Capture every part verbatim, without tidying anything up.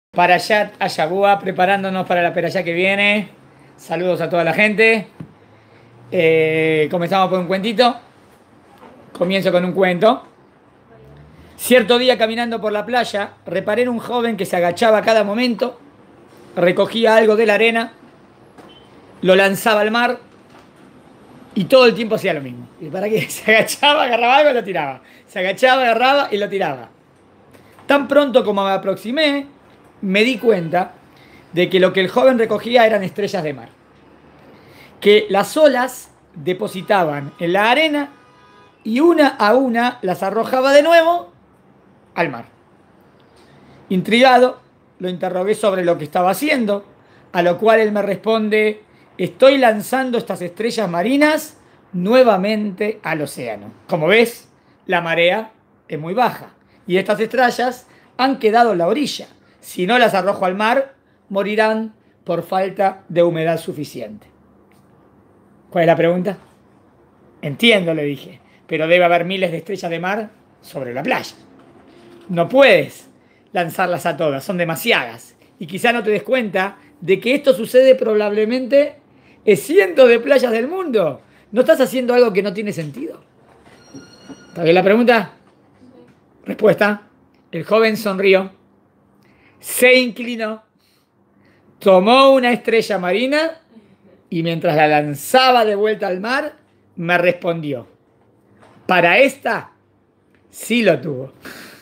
Parashat Hayabúa, preparándonos para la Perashá que viene. Saludos a toda la gente. Eh, comenzamos por un cuentito. Comienzo con un cuento. Cierto día, caminando por la playa, reparé en un joven que se agachaba a cada momento, recogía algo de la arena, lo lanzaba al mar y todo el tiempo hacía lo mismo. ¿Y para qué? Se agachaba, agarraba algo y lo tiraba. Se agachaba, agarraba y lo tiraba. Tan pronto como me aproximé, me di cuenta de que lo que el joven recogía eran estrellas de mar, que las olas depositaban en la arena y una a una las arrojaba de nuevo al mar. Intrigado, lo interrogué sobre lo que estaba haciendo, a lo cual él me responde: estoy lanzando estas estrellas marinas nuevamente al océano. Como ves, la marea es muy baja y estas estrellas han quedado en la orilla. Si no las arrojo al mar, morirán por falta de humedad suficiente. ¿Cuál es la pregunta? Entiendo, le dije, pero debe haber miles de estrellas de mar sobre la playa. No puedes lanzarlas a todas, son demasiadas. Y quizá no te des cuenta de que esto sucede probablemente en cientos de playas del mundo. ¿No estás haciendo algo que no tiene sentido? ¿Está bien la pregunta? Respuesta: el joven sonrió, se inclinó, tomó una estrella marina y mientras la lanzaba de vuelta al mar, me respondió: para esta sí lo tuvo.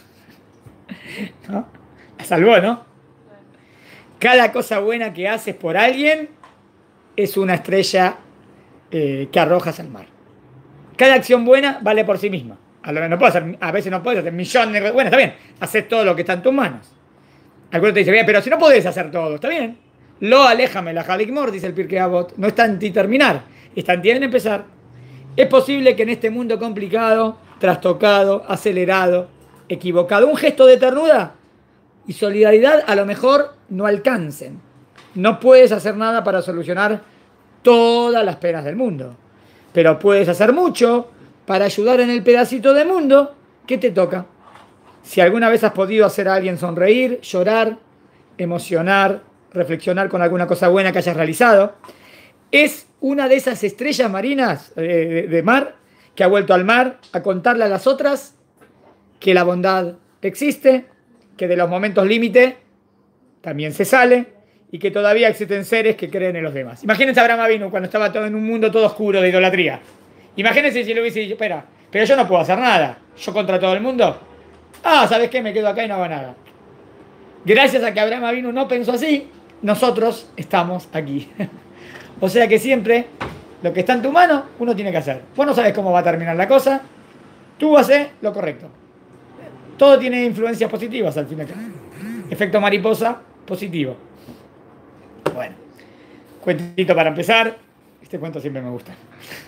¿No? La salvó, ¿no? Cada cosa buena que haces por alguien es una estrella eh, que arrojas al mar. Cada acción buena vale por sí misma. A, lo, no puedo hacer, a veces no puedes hacer millones de... Bueno, está bien, haces todo lo que está en tus manos. Alguno te dice: bien, pero si no podés hacer todo, está bien. Lo aléjame, la Halikmor, dice el Pirkei Avot. No está en ti terminar, está en ti en empezar. Es posible que en este mundo complicado, trastocado, acelerado, equivocado, un gesto de ternura y solidaridad a lo mejor no alcancen. No puedes hacer nada para solucionar todas las penas del mundo, pero puedes hacer mucho para ayudar en el pedacito de mundo que te toca. Si alguna vez has podido hacer a alguien sonreír, llorar, emocionar, reflexionar con alguna cosa buena que hayas realizado, es una de esas estrellas marinas eh, de mar que ha vuelto al mar a contarle a las otras que la bondad existe, que de los momentos límite también se sale y que todavía existen seres que creen en los demás. Imagínense a Abraham Avinu cuando estaba todo en un mundo todo oscuro de idolatría. Imagínense si le hubiese dicho: espera, pero yo no puedo hacer nada, yo contra todo el mundo. Ah, ¿sabes qué? Me quedo acá y no hago nada. Gracias a que Abraham Avinu no pensó así, nosotros estamos aquí. O sea que siempre lo que está en tu mano, uno tiene que hacer. Vos no sabes cómo va a terminar la cosa, tú haces lo correcto. Todo tiene influencias positivas al fin y al cabo. Efecto mariposa positivo. Bueno, cuentito para empezar. Este cuento siempre me gusta.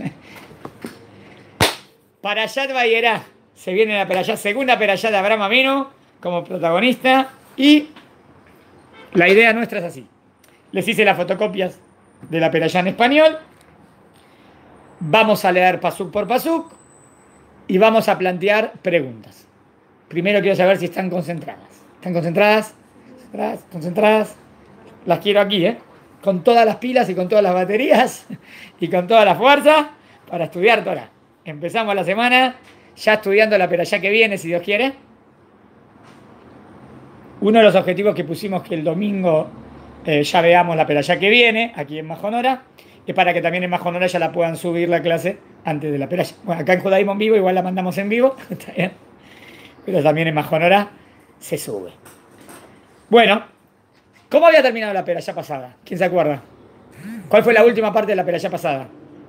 Parashat Vayera. Se viene la perashá, segunda perashá de Abraham Avinu como protagonista. Y la idea nuestra es así. Les hice las fotocopias de la perashá en español. Vamos a leer pasuk por pasuk y vamos a plantear preguntas. Primero quiero saber si están concentradas. ¿Están concentradas? ¿Concentradas? ¿Concentradas? Las quiero aquí, ¿eh? Con todas las pilas y con todas las baterías y con toda la fuerza para estudiar Torah. Empezamos la semana ya estudiando la perashá que viene, si Dios quiere. Uno de los objetivos que pusimos que el domingo eh, ya veamos la perashá que viene, aquí en Majonora, es para que también en Majonora ya la puedan subir la clase antes de la perashá. Bueno, acá en Judaísmo en vivo igual la mandamos en vivo, está bien, pero también en Majonora se sube. Bueno, ¿cómo había terminado la perashá pasada? ¿Quién se acuerda? ¿Cuál fue la última parte de la perashá pasada?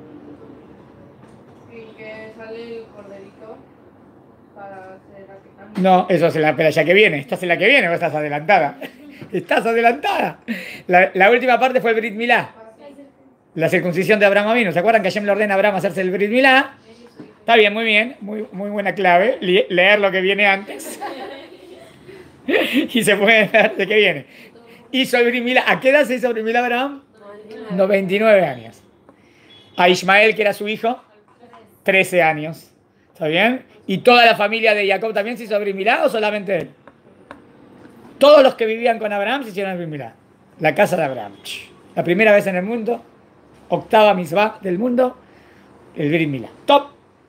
No, eso es la perashá que viene. Estás en la que viene o estás adelantada. Estás adelantada. La, la última parte fue el Brit Milá. La circuncisión de Abraham Avinu. ¿Se acuerdan que Hashem le ordena a Abraham hacerse el Brit Milá? Está bien, muy bien. Muy, muy buena clave. Leer lo que viene antes. Y se puede ver de qué viene. Hizo el Brit Milá. ¿A qué edad se hizo el Brit Milá Abraham? noventa y nueve años. A Ismael, que era su hijo, trece años. ¿Está bien? ¿Y toda la familia de Jacob también se hizo Brit Milá o solamente él? Todos los que vivían con Abraham se hicieron el Brit Milá. La casa de Abraham. La primera vez en el mundo, octava misbah del mundo, el Brit Milá. Top.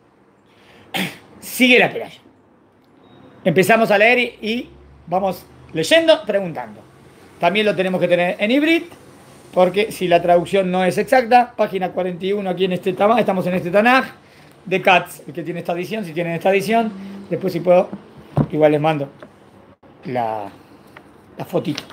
Sigue la peralla. Empezamos a leer y, y vamos leyendo, preguntando. También lo tenemos que tener en hibrit, porque si la traducción no es exacta, página cuarenta y uno aquí en este Tanaj, estamos en este Tanaj de Katz, el que tiene esta edición, si tienen esta edición, después si puedo, igual les mando la, la fotito.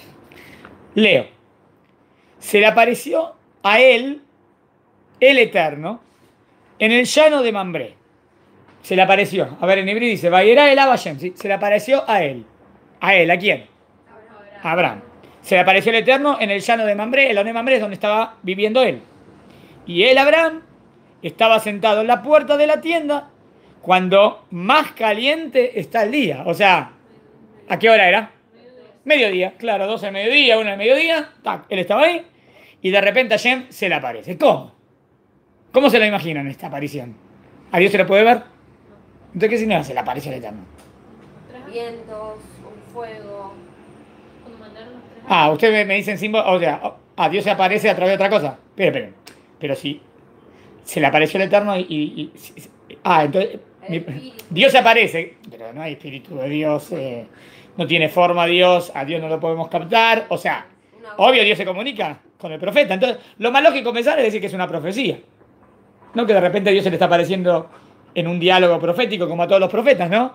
Leo. Se le apareció a él, el Eterno, en el llano de Mambré. Se le apareció. A ver, en hebreo dice, Vayera el Abayem. ¿Sí? Se le apareció a él. ¿A él? ¿A quién? Abraham. A Abraham. Se le apareció el Eterno en el llano de Mambré. El llano de Mambré es donde estaba viviendo él. Y él, Abraham, estaba sentado en la puerta de la tienda cuando más caliente está el día. O sea, ¿a qué hora era? Mediodía. Claro, doce de mediodía, una de mediodía. Tac, él estaba ahí. Y de repente Hashem se le aparece. ¿Cómo? ¿Cómo se lo imaginan esta aparición? ¿A Dios se le puede ver? Entonces, ¿qué significa? Se le aparece el Eterno. Vientos, un fuego. Cuando mandaron los tres. Ah, ustedes me, me dicen símbolo, o sea, a Dios se aparece a través de otra cosa. Esperen, esperen. Pero sí, se le apareció el Eterno y... y- y- ah, entonces... mi- Dios se aparece, pero no hay espíritu de Dios, eh, no tiene forma Dios, a Dios no lo podemos captar. O sea, obvio Dios se comunica con el profeta. Entonces, lo más lógico pensar es decir que es una profecía. No que de repente Dios se le está apareciendo en un diálogo profético como a todos los profetas, ¿no?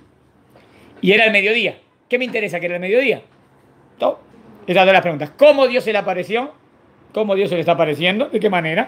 Y era el mediodía. ¿Qué me interesa que era el mediodía? ¿Todo? Esas son las preguntas. ¿Cómo Dios se le apareció? ¿Cómo Dios se le está apareciendo? ¿De qué manera?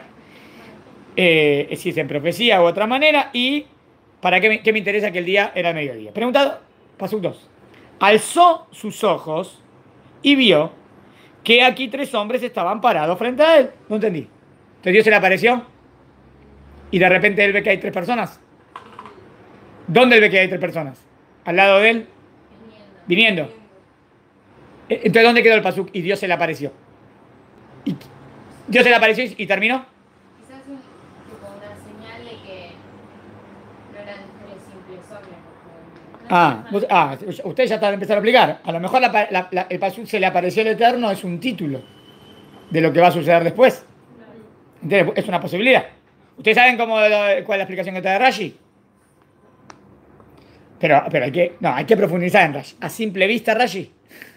Eh, si es en profecía u otra manera. ¿Y para qué me, qué me interesa que el día era el mediodía? Preguntado, paso dos. Alzó sus ojos y vio que aquí tres hombres estaban parados frente a él. No entendí. Entonces Dios se le apareció. Y de repente él ve que hay tres personas. ¿Dónde él ve que hay tres personas? Al lado de él. Viniendo. Entonces, ¿dónde quedó el pasuk? Y Dios se le apareció. Y Dios se le apareció y, y terminó. Quizás es tipo una señal de que no eran tres simples hombres. porque- Ah, vos- ah, ustedes ya están empezando a aplicar. A lo mejor la, la, la, el pasuk se le apareció el Eterno es un título de lo que va a suceder después. ¿Entiendes? Es una posibilidad. ¿Ustedes saben cómo, cuál es la explicación que te da Rashi? Pero, pero hay que, no, hay que profundizar en Rashi. A simple vista, Rashi,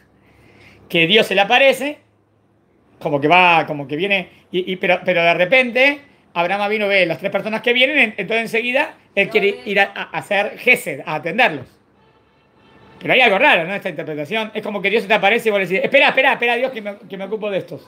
que Dios se le aparece, como que va, como que viene, y, y- pero, pero de repente Abraham vino, ve las tres personas que vienen, entonces enseguida él quiere ir a, a hacer gesed, a atenderlos. Pero hay algo raro, ¿no? Esta interpretación. Es como que Dios se te aparece y vos le decís, espera, espera, espera, Dios, que me, que me ocupo de estos.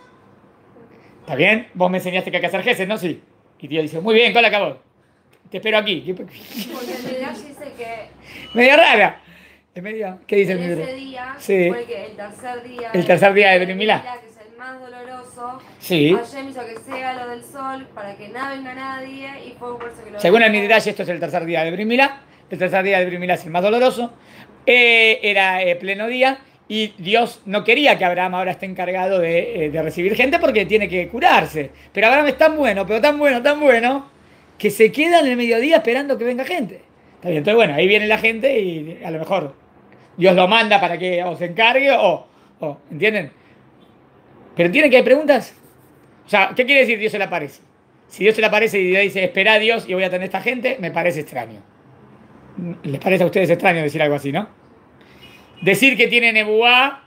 ¿Está bien? Vos me enseñaste que hay que hacer gesed, ¿no? Sí. Y Dios dice, muy bien, ¿cuál acabó? Te espero aquí. Porque el Midrash dice que Medio rara. Es medio, ¿qué dice el en libro? ese día Sí. fue que el tercer día. El tercer día de Brit Milá. Que es el más doloroso. Sí. Hashem hizo que sea lo del sol para que nada venga nadie y fue por eso que lo. Según el Midrash, esto es el tercer día de Brit Milá. El tercer día de Brit Milá es el más doloroso. Eh, era eh, pleno día y Dios no quería que Abraham ahora esté encargado de, eh, de recibir gente porque tiene que curarse. Pero Abraham es tan bueno, pero tan bueno, tan bueno, que se queda en el mediodía esperando que venga gente. Está bien, entonces bueno, ahí viene la gente y a lo mejor Dios lo manda para que o se encargue o, o ¿entienden? Pero ¿entienden que hay preguntas? O sea, ¿qué quiere decir Dios se le aparece? Si Dios se le aparece y Dios dice, espera a Dios y voy a tener esta gente, me parece extraño. ¿Les parece a ustedes extraño decir algo así, no? Decir que tiene nebuá.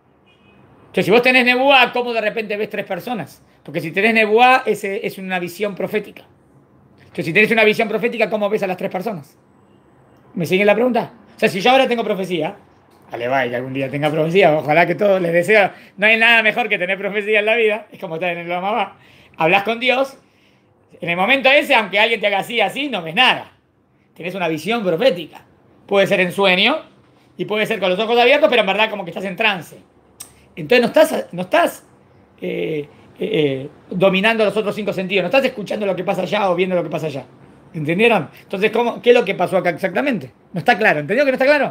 Que si vos tenés nebuá, ¿cómo de repente ves tres personas? Porque si tenés nebuá, ese es una visión profética. Entonces, si tenés una visión profética, ¿cómo ves a las tres personas? ¿Me siguen la pregunta? O sea, si yo ahora tengo profecía, vale, vaya, que algún día tenga profecía, ojalá que todos les deseo. No hay nada mejor que tener profecía en la vida, es como estar en el mamá. Hablas con Dios, en el momento ese, aunque alguien te haga así, así, no ves nada. Tenés una visión profética. Puede ser en sueño y puede ser con los ojos abiertos, pero en verdad como que estás en trance. Entonces no estás, no estás eh, eh, eh, dominando los otros cinco sentidos, no estás escuchando lo que pasa allá o viendo lo que pasa allá. ¿Entendieron? Entonces, ¿cómo, ¿qué es lo que pasó acá exactamente? No está claro. ¿Entendió que no está claro?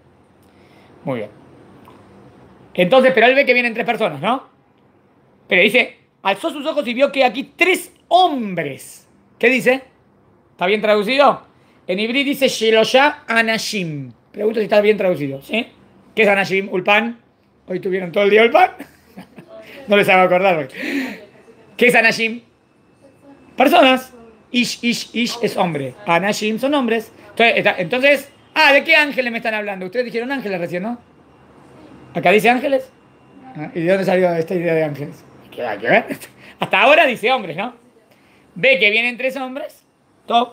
Muy bien. Entonces, pero él ve que vienen tres personas, ¿no? Pero dice, alzó sus ojos y vio que aquí tres hombres. ¿Qué dice? ¿Está bien traducido? En hebreo dice Shelosha Anashim. Pregunto si está bien traducido, ¿sí? ¿Qué es Anashim? Ulpan. Hoy tuvieron todo el día Ulpan. No les hago acordar hoy. ¿Qué es Anashim? Personas. Ish, ish, ish es hombre. Anashim son hombres. Entonces, está- entonces, ah, ¿de qué ángeles me están hablando? Ustedes dijeron ángeles recién, ¿no? ¿Acá dice ángeles? Ah, ¿y de dónde salió esta idea de ángeles? ¿Qué va a ver? Hasta ahora dice hombres, ¿no? Ve que vienen tres hombres, top,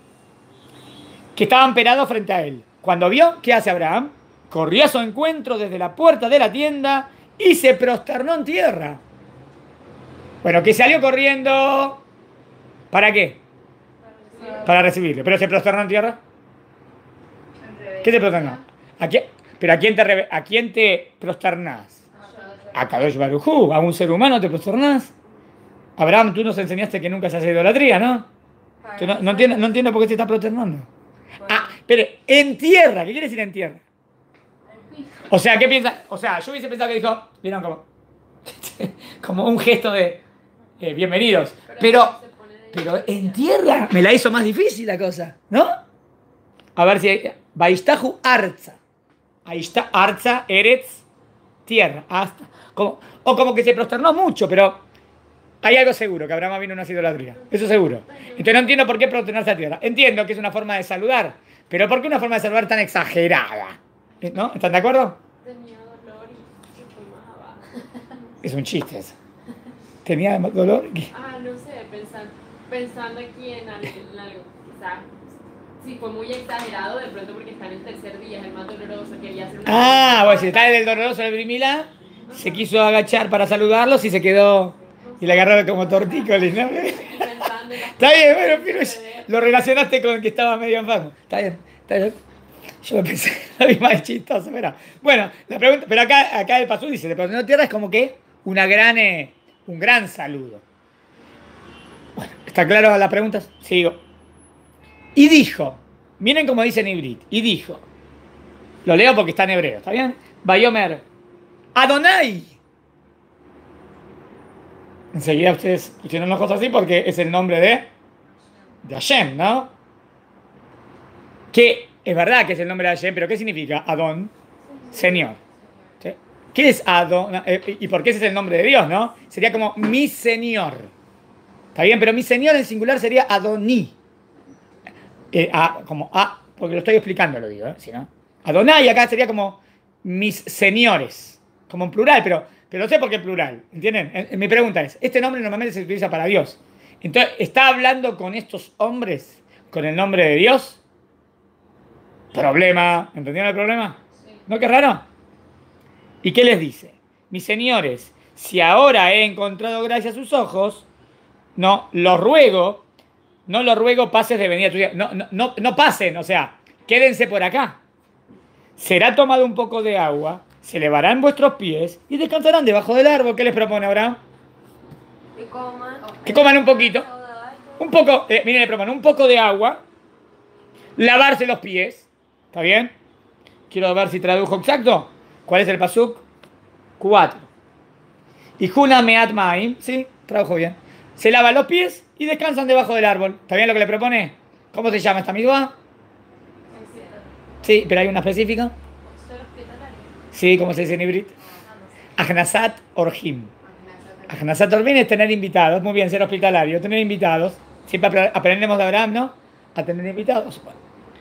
que estaban parados frente a él. Cuando vio, ¿qué hace Abraham? Corrió a su encuentro desde la puerta de la tienda y se prosternó en tierra. Bueno, que salió corriendo. ¿Para qué? Para recibirle. ¿Pero se prosternó en tierra? ¿Qué te prosternó? ¿A quién? ¿Pero a quién te, reve- a quién te prosternás? A Kadosh Baruj Hu. ¿A un ser humano te prosternás? Abraham, tú nos enseñaste que nunca se hace idolatría, ¿no? Tú no, no entiendo, no entiendo por qué te estás prosternando. Ah, pero en tierra. ¿Qué quiere decir en tierra? O sea, ¿qué piensa? O sea, yo hubiese pensado que dijo, vieron como, como un gesto de eh, bienvenidos. Pero, pero en tierra me la hizo más difícil la cosa, ¿no? A ver si. Baishtahu Arza. Ahí está Arza, Eretz, tierra. Hasta. Como, o como que se prosternó mucho, pero hay algo seguro, que Abraham vino una idolatría. Eso seguro. Entonces no entiendo por qué prosternarse a tierra. Entiendo que es una forma de saludar, pero ¿por qué una forma de saludar tan exagerada? ¿No? ¿Están de acuerdo? Tenía dolor y se tomaba. Es un chiste eso. ¿Tenía dolor? ¿Qué? Ah, no sé, pensando, pensando aquí en algo, en algo, quizás. Sí, fue muy exagerado de pronto porque está en el tercer día, es el más doloroso, quería hacer una... Ah, bueno, si está en el doloroso del Brimila, se quiso agachar para saludarlos y se quedó. Y le agarró como tortícolis, ¿no? Y pensando en las Está bien, cosas bueno, que pero suceden. lo relacionaste con que estaba medio enfermo. Está bien, está bien. Yo lo pensé, la misma es chistoso, pero. Bueno, la pregunta, pero acá, acá el pasú dice, de prosternó tierra es como que una gran, eh, un gran saludo. Bueno, ¿está claro las preguntas? Sigo. Y dijo, miren cómo dice en Ibrit, y dijo, lo leo porque está en hebreo, ¿está bien? Bayomer, Adonai. Enseguida ustedes pusieron los ojos así porque es el nombre de, de Hashem, ¿no? Que es verdad que es el nombre de Hashem, pero ¿qué significa Adón? Señor. ¿Sí? ¿Qué es Adón? Eh, ¿Y por qué ese es el nombre de Dios, no? Sería como mi Señor. Está bien, pero mi Señor en singular sería Adoní. Eh, a, como a, porque lo estoy explicando, lo digo, ¿eh? Si no. Adonai acá sería como mis señores, como en plural, pero, pero no sé por qué plural, ¿entienden? Eh, eh, mi pregunta es, este nombre normalmente se utiliza para Dios. Entonces, ¿está hablando con estos hombres con el nombre de Dios? Problema, ¿entendieron el problema? Sí. ¿No qué raro? ¿Y qué les dice? Mis señores, si ahora he encontrado gracia a sus ojos, no, los ruego, no los ruego pases de venida tuya, no, no, no, no pasen, o sea, quédense por acá. Será tomado un poco de agua, se elevarán vuestros pies y descansarán debajo del árbol. ¿Qué les propone Abraham? Que coman. Que coman un poquito. Un poco, eh, miren, le propone un poco de agua, lavarse los pies. ¿Está bien? Quiero ver si tradujo exacto. ¿Cuál es el pasuk? Cuatro. Y Juna Meat Maim, sí, tradujo bien. Se lavan los pies y descansan debajo del árbol. ¿Está bien lo que le propone? ¿Cómo se llama esta misma? Sí, pero hay una específica. Ser hospitalario. Sí, como se dice en Ibrit. Agnasat Orhim. Agnasat Orhim es tener invitados. Muy bien, ser hospitalario, tener invitados. Siempre aprendemos de Abraham, ¿no? A tener invitados. Bueno.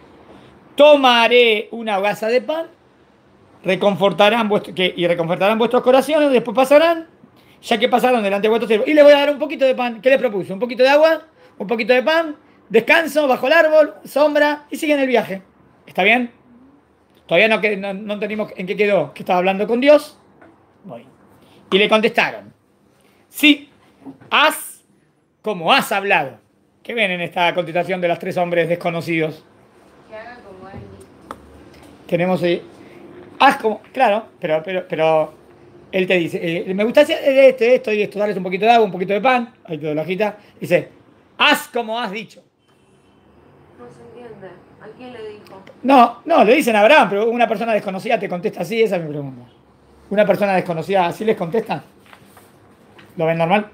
Tomaré una hogaza de pan, reconfortarán vuestro, que, y reconfortarán vuestros corazones, después pasarán, ya que pasaron delante de vuestros siervos. Y les voy a dar un poquito de pan. ¿Qué les propuso? Un poquito de agua, un poquito de pan, descanso bajo el árbol, sombra, y siguen el viaje. ¿Está bien? Todavía no, no, no entendimos en qué quedó, que estaba hablando con Dios. Voy. Y le contestaron, sí, haz como has hablado. ¿Qué ven en esta contestación de los tres hombres desconocidos? Que haga como él dijo. Tenemos ahí, haz como, claro, pero, pero, pero él te dice, eh, me gusta hacer esto, esto y esto, darles un poquito de agua, un poquito de pan, ahí te doy la hojita, dice, haz como has dicho. No se entiende. ¿A quién le dijo? No, no, le dicen a Abraham, pero una persona desconocida te contesta así, esa es mi pregunta. ¿Una persona desconocida así les contesta? ¿Lo ven normal?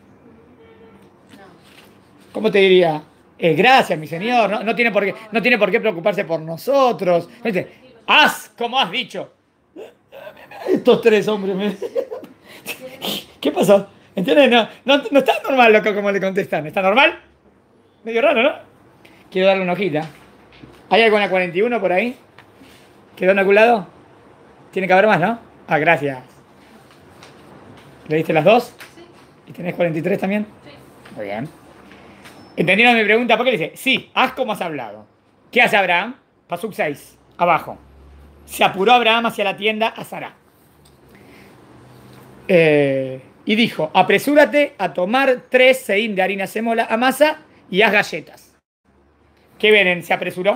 ¿Cómo te diría? Eh, gracias, mi señor, no, no, tiene por qué, no tiene por qué preocuparse por nosotros. Dice, haz como has dicho. Estos tres hombres. Me... ¿Qué pasó? ¿Entiendes? No, no, no está normal, loco, como le contestan. ¿Está normal? Medio raro, ¿no? Quiero darle una hojita. ¿Hay algo en la cuarenta y uno por ahí? ¿Quedó inoculado? Tiene que haber más, ¿no? Ah, gracias. ¿Le diste las dos? Sí. ¿Y tenés cuarenta y tres también? Sí. Muy bien. ¿Entendieron mi pregunta? ¿Por qué le dice? Sí, haz como has hablado. ¿Qué hace Abraham? Pasuk seis, abajo. Se apuró Abraham hacia la tienda a Sará. Eh, y dijo, apresúrate a tomar tres seín de harina semola, amasa y haz galletas. ¿Qué ven? ¿Se apresuró?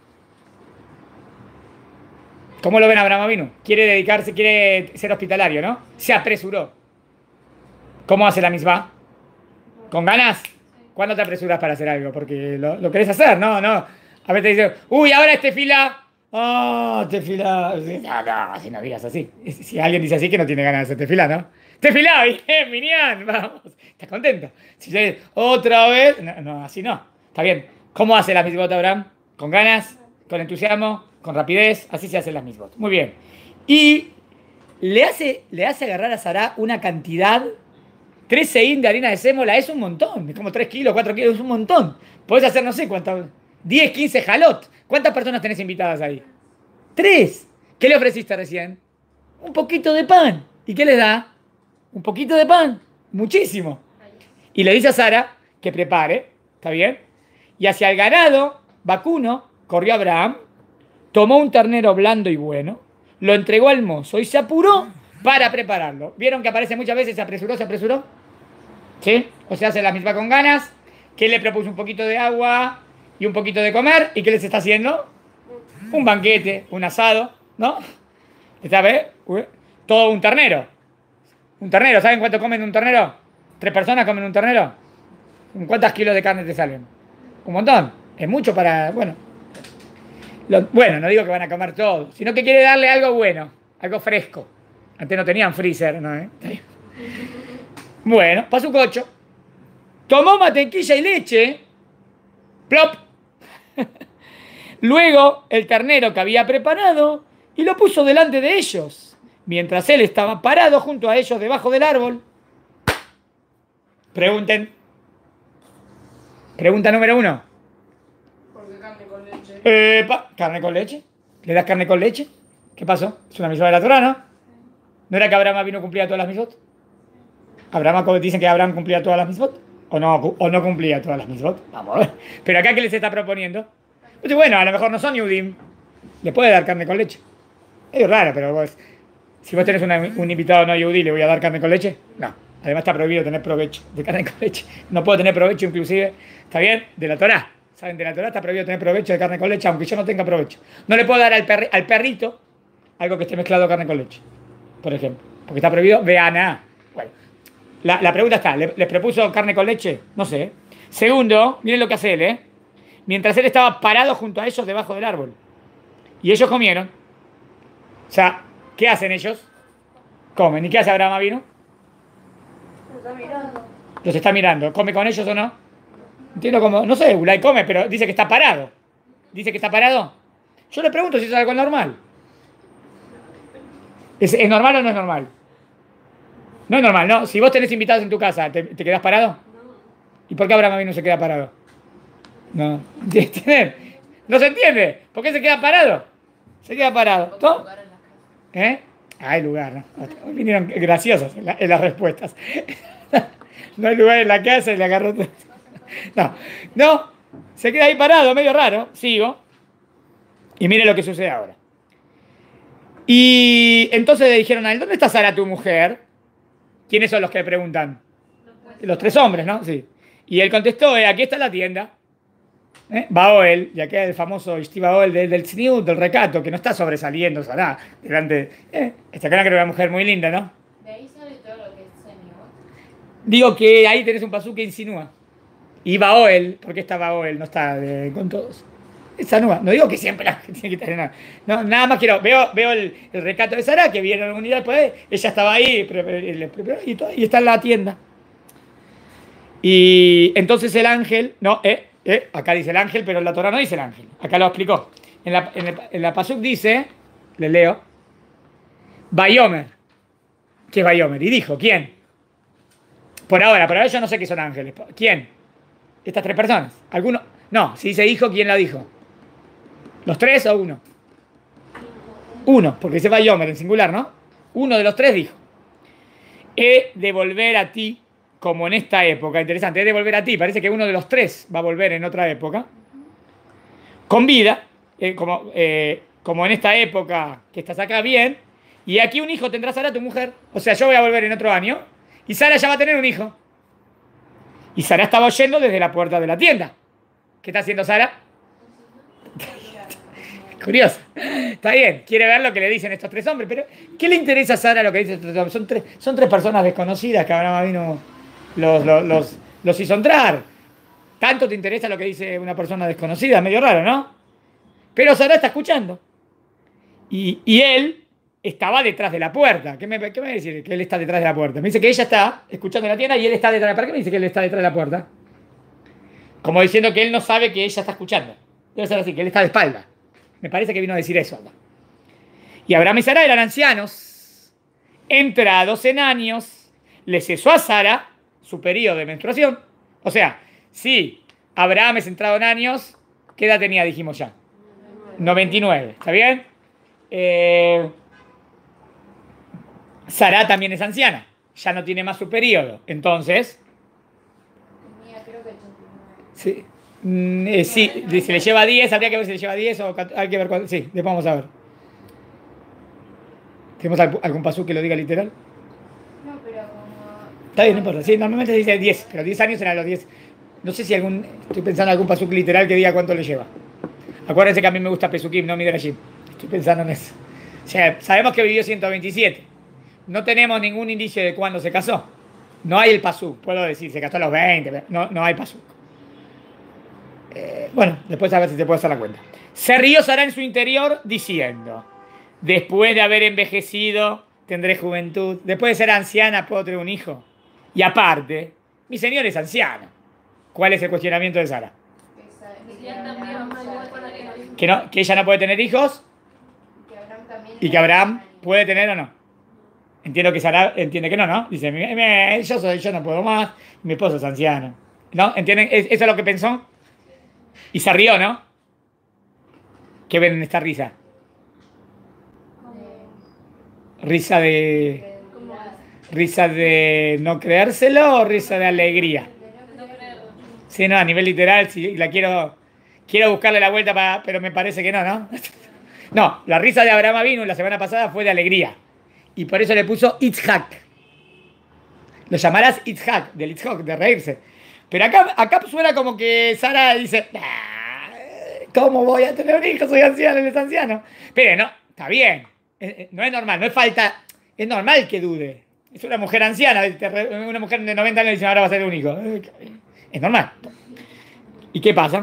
¿Cómo lo ven Abraham Avinu? Quiere dedicarse, quiere ser hospitalario, ¿no? Se apresuró. ¿Cómo hace la misma? ¿Con ganas? ¿Cuándo te apresuras para hacer algo? Porque lo, lo querés hacer, no, no. A veces te dicen, uy, ahora este fila. Oh, te fila. No, no, si no digas así. Si alguien dice así, que no tiene ganas de hacer tefilá, ¿no? Tefilá, bien, Minian, vamos. ¿Estás contento? Si yo digo, otra vez. No, no, así no. Está bien. ¿Cómo hace la misbot Abraham? ¿Con ganas? ¿Con entusiasmo? ¿Con rapidez? Así se hacen las misbot. Muy bien. Y le hace, le hace agarrar a Sará una cantidad. Tres seín de harina de sémola es un montón. Es como tres kilos, cuatro kilos, es un montón. Podés hacer, no sé cuántas. diez, quince jalot. ¿Cuántas personas tenés invitadas ahí? Tres. ¿Qué le ofreciste recién? Un poquito de pan. ¿Y qué les da? Un poquito de pan. Muchísimo. Y le dice a Sara que prepare. ¿Está bien? Y hacia el ganado vacuno corrió Abraham, tomó un ternero blando y bueno, lo entregó al mozo y se apuró para prepararlo. ¿Vieron que aparece muchas veces se apresuró, se apresuró? ¿Sí? O sea, hace la misma con ganas. Que le propuso un poquito de agua y un poquito de comer. ¿Y qué les está haciendo? Un banquete, un asado, ¿no? ¿Está bien? Todo un ternero. Un ternero, ¿saben cuánto comen un ternero? ¿Tres personas comen un ternero? ¿Cuántos kilos de carne te salen? Un montón. Es mucho para... Bueno, Lo, bueno, no digo que van a comer todo, sino que quiere darle algo bueno, algo fresco. Antes no tenían freezer, ¿no? ¿Eh? Bueno, pasó un cocho. Tomó mantequilla y leche. ¡Plop! Luego el ternero que había preparado y lo puso delante de ellos, mientras él estaba parado junto a ellos debajo del árbol. Pregunten. Pregunta número uno. ¿Por qué carne con leche? Epa, ¿carne con leche? ¿Le das carne con leche? ¿Qué pasó? Es una misma de la Torah, ¿no? ¿No era que Abraham vino a cumplir todas las misbot? ¿Abraham dicen que Abraham cumplía todas las misbot? ¿O no, o no cumplía todas las misbot? Vamos a ver. ¿Pero acá qué les está proponiendo? Pues bueno, a lo mejor no son Yudim. Le puede dar carne con leche. Es raro, pero vos, si vos tenés una, un invitado no Yudí, ¿le voy a dar carne con leche? No. Además está prohibido tener provecho de carne con leche. No puedo tener provecho inclusive, ¿está bien? De la Torah. ¿Saben? De la Torah está prohibido tener provecho de carne con leche, aunque yo no tenga provecho. No le puedo dar al, perri, al perrito algo que esté mezclado carne con leche, por ejemplo. Porque está prohibido veana. Bueno, la, la pregunta está, ¿les, ¿les propuso carne con leche? No sé. Segundo, miren lo que hace él, ¿eh? Mientras él estaba parado junto a ellos debajo del árbol. Y ellos comieron. O sea, ¿qué hacen ellos? Comen. ¿Y qué hace Abraham Avinu? Los está mirando. Los está mirando. ¿Come con ellos o no? Entiendo cómo. No sé, Ulay come, pero dice que está parado. ¿Dice que está parado? Yo le pregunto si es algo normal. ¿Es, ¿Es normal o no es normal? No es normal, ¿no? Si vos tenés invitados en tu casa, ¿te, te quedás parado? No. ¿Y por qué Abraham Avinu se queda parado? No. ¿Entienden? No se entiende. ¿Por qué se queda parado? Se queda parado. ¿Todo? ¿Eh? Hay lugar, ¿no? Vinieron graciosos en, la, en las respuestas. No hay lugar en la casa y le agarró todo. No, no. Se queda ahí parado, medio raro. Sigo. Y mire lo que sucede ahora. Y entonces le dijeron a él, ¿dónde está Sara, tu mujer? ¿Quiénes son los que le preguntan? Los tres hombres, ¿no? Sí. Y él contestó, eh, aquí está la tienda. ¿Eh? Baoel, y aquí el famoso Ishti Baoel del, del tzniut, del recato, que no está sobresaliendo, Sará, delante. Eh, esta cara que era una mujer muy linda, ¿no? De ahí sale todo lo que es señor. Digo que ahí tenés un pasú que insinúa. Y Baoel, ¿por qué está Baoel? No está eh, con todos. Esa no, no digo que siempre la tiene que estar en nada. No, nada más quiero, veo, veo el, el recato de Sará, que viene en la unidad después, ella estaba ahí, pre, pre, pre, y, todo, y está en la tienda. Y entonces el ángel, no, eh, Eh, acá dice el ángel, pero en la Torah no dice el ángel. Acá lo explicó. En la, en el, en la Pasuk dice, le leo, Bayomer. ¿Qué es Bayomer? Y dijo, ¿quién? Por ahora, por ahora yo no sé qué son ángeles. ¿Quién? Estas tres personas. ¿Alguno? No, si dice hijo, ¿quién la dijo? ¿Los tres o uno? Uno, porque dice Bayomer en singular, ¿no? Uno de los tres dijo. He de volver a ti, como en esta época. Interesante, he de volver a ti. Parece que uno de los tres va a volver en otra época. Con vida, eh, como, eh, como en esta época que estás acá, bien. Y aquí un hijo tendrá Sara, tu mujer. O sea, yo voy a volver en otro año. Y Sara ya va a tener un hijo. Y Sara estaba oyendo desde la puerta de la tienda. ¿Qué está haciendo Sara? Curioso. Está bien, quiere ver lo que le dicen estos tres hombres, pero ¿qué le interesa a Sara lo que dicen estos tres hombres? Son tres, son tres personas desconocidas que Abraham vino, los, los, los, los hizo entrar. ¿Tanto te interesa lo que dice una persona desconocida? Medio raro, ¿no? Pero Sara está escuchando. Y, y él estaba detrás de la puerta. ¿Qué me, ¿Qué me va a decir? Que él está detrás de la puerta. Me dice que ella está escuchando en la tienda y él está detrás. ¿Para qué me dice que él está detrás de la puerta? Como diciendo que él no sabe que ella está escuchando. Debe ser así, que él está de espalda. Me parece que vino a decir eso. Y Abraham y Sara eran ancianos, entrados en años. Le cesó a Sara su periodo de menstruación. O sea, si Abraham es entrado en años, ¿qué edad tenía, dijimos ya? noventa y nueve, ¿está bien? Eh, Sara también es anciana, ya no tiene más su periodo. Entonces, Tenía, creo que ochenta y nueve. sí. Mm, eh, sí, se le lleva diez, habría que ver si le lleva diez o hay que ver cuánto. Sí, después vamos a ver. ¿Tenemos algún, algún pasú que lo diga literal? No, pero como... Está bien, no importa. Sí, normalmente se dice diez, pero diez años eran los diez. No sé si algún. Estoy pensando en algún pasú literal que diga cuánto le lleva. Acuérdense que a mí me gusta Pesukim, no Midrashim. Estoy pensando en eso. O sea, sabemos que vivió ciento veintisiete. No tenemos ningún indicio de cuándo se casó. No hay el pasú. Puedo decir, se casó a los veinte. No, no hay pasú. Eh, bueno, después a ver si te puedo hacer la cuenta. Se rió Sara en su interior diciendo: después de haber envejecido, tendré juventud. Después de ser anciana, puedo tener un hijo. Y aparte, mi señor es anciano. ¿Cuál es el cuestionamiento de Sara? Que, no, que ella no puede tener hijos y que Abraham puede tener o no. Entiendo que Sara entiende que no, ¿no? Dice, yo, soy, yo no puedo más, mi esposo es anciano. ¿No? ¿Entienden? ¿Eso es lo que pensó? Y se rió, ¿no? ¿Qué ven en esta risa? ¿Risa de risa de no creérselo o risa de alegría? Sí, no, a nivel literal, si la quiero quiero buscarle la vuelta, para, pero me parece que no, ¿no? No, la risa de Abraham vino la semana pasada fue de alegría. Y por eso le puso Itzhak. Lo llamarás Itzhak, del Itzhak, de reírse. Pero acá, acá suena como que Sara dice, ah, ¿cómo voy a tener un hijo? Soy anciano, él es anciano. Pero no, está bien. No es normal, no es falta. Es normal que dude. Es una mujer anciana, una mujer de noventa años dice, ahora va a ser un hijo. Es normal. ¿Y qué pasa?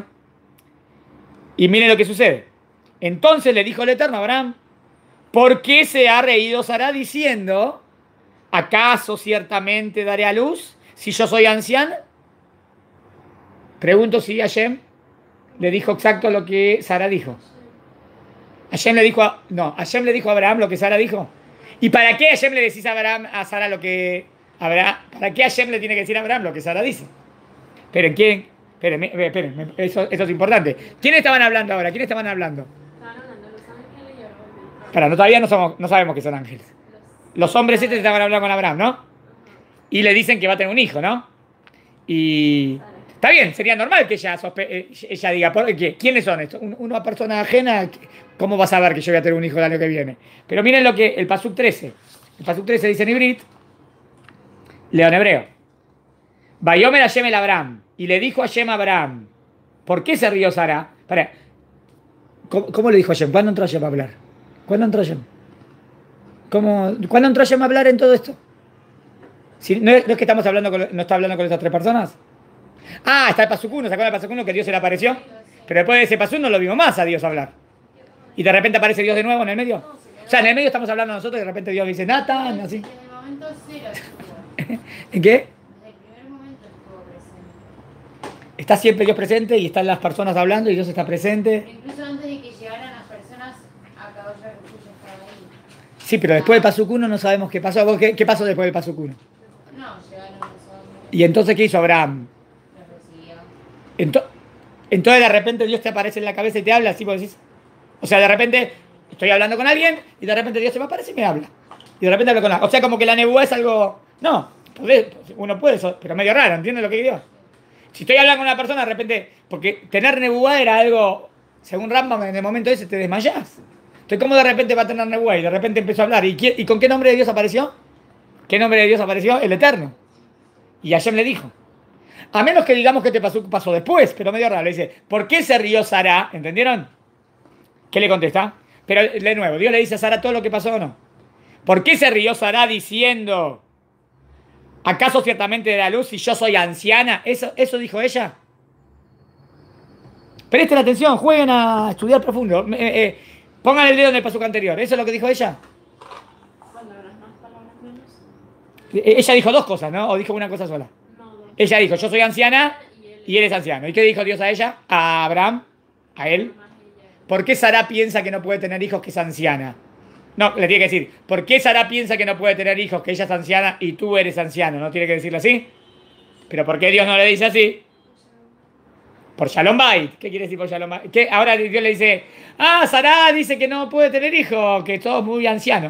Y miren lo que sucede. Entonces le dijo el Eterno a Abraham, ¿por qué se ha reído Sara diciendo, ¿acaso ciertamente daré a luz si yo soy anciana? Pregunto si Hashem le dijo exacto lo que Sara dijo. Hashem le dijo a, no, Hashem le dijo a Abraham lo que Sara dijo. ¿Y para qué Hashem le decís a Abraham a Sara lo que Abraham, para qué Hashem le tiene que decir a Abraham lo que Sara dice? Esperen, ¿quién? Esperen, esperen, eso, eso es importante. ¿Quiénes estaban hablando ahora? ¿Quiénes estaban hablando? Estaban hablando los ángeles y Abraham. Para, no, todavía no, somos, no sabemos que son ángeles. Los hombres estos estaban hablando con Abraham, ¿no? Y le dicen que va a tener un hijo, ¿no? Y está bien, sería normal que ella, sospe ella diga, ¿por qué? ¿Quiénes son estos? Una persona ajena, ¿cómo va a saber que yo voy a tener un hijo el año que viene? Pero miren lo que el Pasuk trece. El Pasuk trece dice en Ibrit, leo en hebreo. Vayomer Hashem el Abraham. Y le dijo Hashem a Abraham, ¿por qué se rió Sara? Para, ¿cómo, ¿Cómo le dijo Hashem? ¿Cuándo entró Hashem a hablar? ¿Cuándo entró Hashem? ¿Cómo, ¿Cuándo entró Hashem a hablar en todo esto? Si, ¿no, es, ¿No es que estamos hablando con, no está hablando con esas tres personas? Ah, está el Pasuk uno, ¿se acuerdan del Pasuk uno que Dios se le apareció? Pero después de ese Pasuk no lo vimos más a Dios hablar. Y de repente aparece Dios de nuevo en el medio. O sea, en el medio estamos hablando nosotros y de repente Dios dice, Nathan, así. Desde el momento cero estuvo. ¿En qué? Desde el primer momento estuvo presente. Está siempre Dios presente y están las personas hablando y Dios está presente. Incluso antes de que llegaran las personas, acabó ya ya estaba ahí. Sí, pero después del Pasuk uno no sabemos qué pasó. ¿Vos ¿Qué, qué pasó después del Pasuk uno? No, llegaron los hombres, ¿Y entonces qué hizo Abraham? los recibió. Ento- entonces de repente Dios te aparece en la cabeza y te habla, así vos decís. O sea, de repente estoy hablando con alguien y de repente Dios se me aparece y me habla. Y de repente hablo con alguien. O sea, como que la nebuá es algo... No, podés- uno puede, eso, pero medio raro, ¿entiendes lo que digo? Si estoy hablando con una persona, de repente... Porque tener nebuá era algo... Según Rambam, en el momento ese te desmayás. Entonces, ¿cómo de repente va a tener nebuá? Y de repente empezó a hablar. ¿Y, quién- ¿Y con qué nombre de Dios apareció? ¿Qué nombre de Dios apareció? El Eterno. Y Hashem le dijo. A menos que digamos que te pasó, pasó después, pero medio raro. Le dice, ¿por qué se rió Sara? ¿Entendieron? ¿Qué le contesta? Pero de nuevo, Dios le dice a Sara todo lo que pasó o no. ¿Por qué se rió Sara diciendo, ¿acaso ciertamente de la luz si yo soy anciana? ¿Eso, eso dijo ella? Presten atención, jueguen a estudiar profundo. Eh, eh, pongan el dedo en el pasuco anterior. ¿Eso es lo que dijo ella? Palabras más, palabras menos. Eh, Ella dijo dos cosas, ¿no? ¿O dijo una cosa sola? No, dos. Ella dijo, yo soy anciana Y él, y él es anciano. ¿Y qué dijo Dios a ella? A Abraham, a él. más ella. ¿Por qué Sara piensa que no puede tener hijos que es anciana? No, le tiene que decir, ¿por qué Sara piensa que no puede tener hijos que ella es anciana y tú eres anciano? ¿No tiene que decirle así? ¿Pero por qué Dios no le dice así? Por Shalom Bait. ¿Qué quiere decir por Shalom Bait? ¿Qué? Ahora Dios le dice, ah, Sara dice que no puede tener hijos, que todo es muy anciano.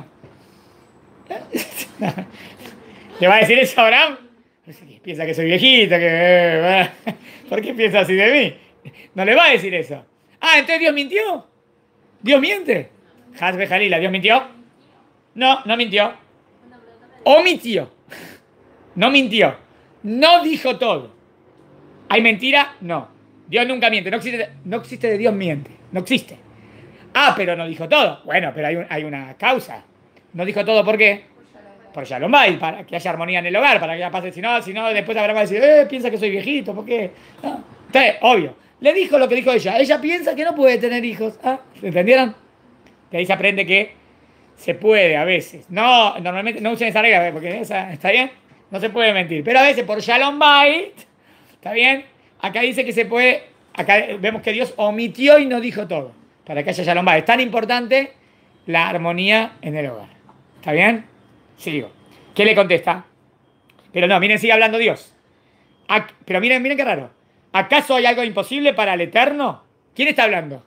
¿Le va a decir eso a Abraham? Piensa que soy viejito, que... ¿Por qué piensa así de mí? No le va a decir eso. Ah, entonces Dios mintió. ¿Dios miente? Hasbe Jalila, ¿Dios mintió? No, no mintió. Omitió. No mintió. No dijo todo. ¿Hay mentira? No. Dios nunca miente. No existe, no existe de Dios miente. No existe. Ah, pero no dijo todo. Bueno, pero hay, un- hay una causa. No dijo todo, ¿por qué? Por Shalom Bait, para que haya armonía en el hogar, para que haya paz. Si no, si no después Abraham va a decir, eh, piensa que soy viejito, ¿por qué? No. Entonces, obvio. Le dijo lo que dijo ella. Ella piensa que no puede tener hijos. Ah, ¿entendieron? De ahí se aprende que se puede a veces. No, normalmente no usen esa regla, porque esa, ¿está bien? No se puede mentir. Pero a veces por Shalom Bait, ¿está bien? Acá dice que se puede, acá vemos que Dios omitió y no dijo todo, para que haya Shalom Bait. Es tan importante la armonía en el hogar. ¿Está bien? Sigo. ¿Qué le contesta? Pero no, miren, sigue hablando Dios. Ac- Pero miren, miren qué raro. ¿Acaso hay algo imposible para el Eterno? ¿Quién está hablando?